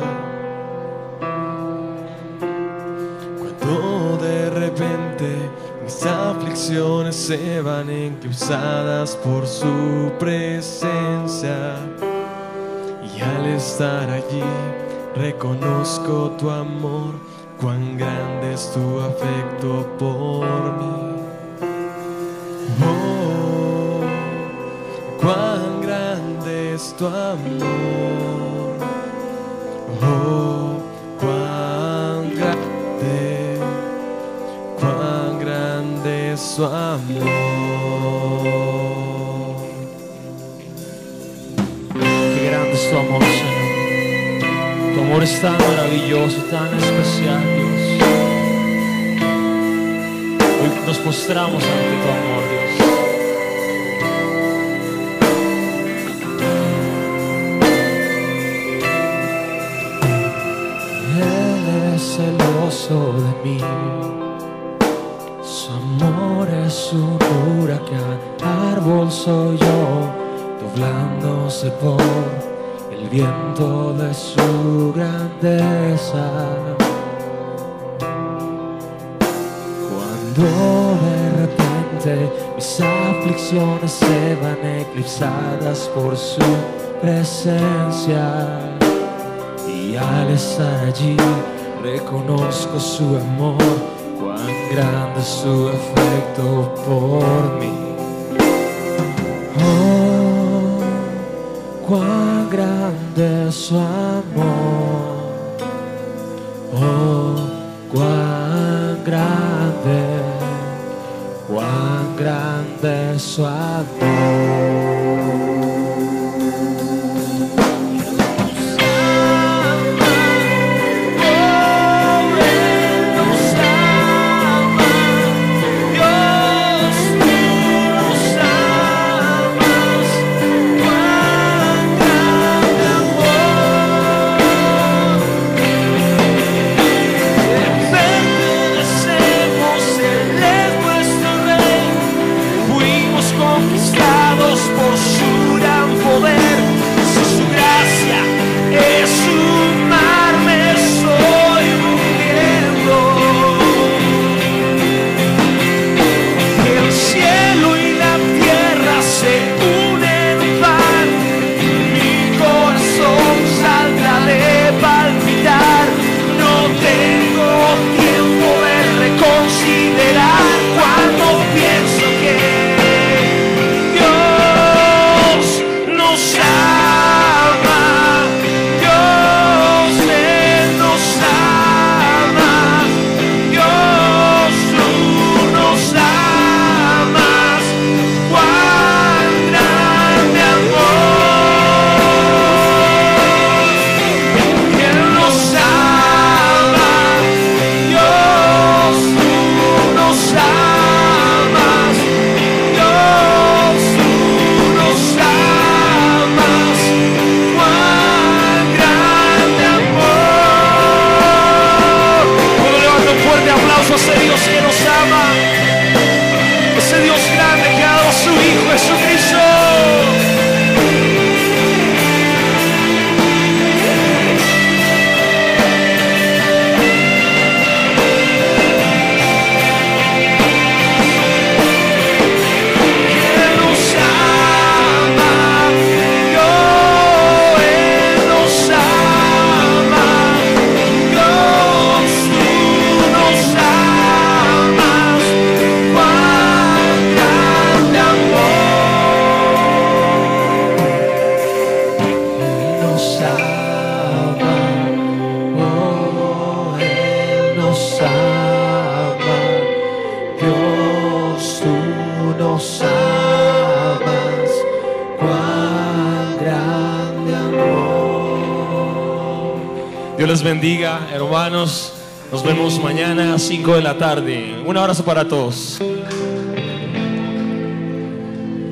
Cuando de repente mis aflicciones se van eclipsadas por su presencia, y al estar allí reconozco tu amor, cuán grande es tu afecto por mí. Oh, cuán grande es tu amor. Oh, cuán grande es tu amor. Qué grande es tu amor, Señor. Tu amor es tan maravilloso, tan especial, Dios. Hoy nos postramos ante tu amor, Dios. Él es celoso de mí, su amor es un huracán, árbol soy yo, doblándose por el viento de su grandeza. Cuando de repente mis aflicciones se van eclipsadas por su presencia, y al estar allí reconozco su amor, cuán grande es su afecto por mí. Oh, cuán grande es su amor. Oh, cuán grande es su amor. Conquistados por Dios les bendiga, hermanos. Nos vemos mañana a 5 de la tarde. Un abrazo para todos.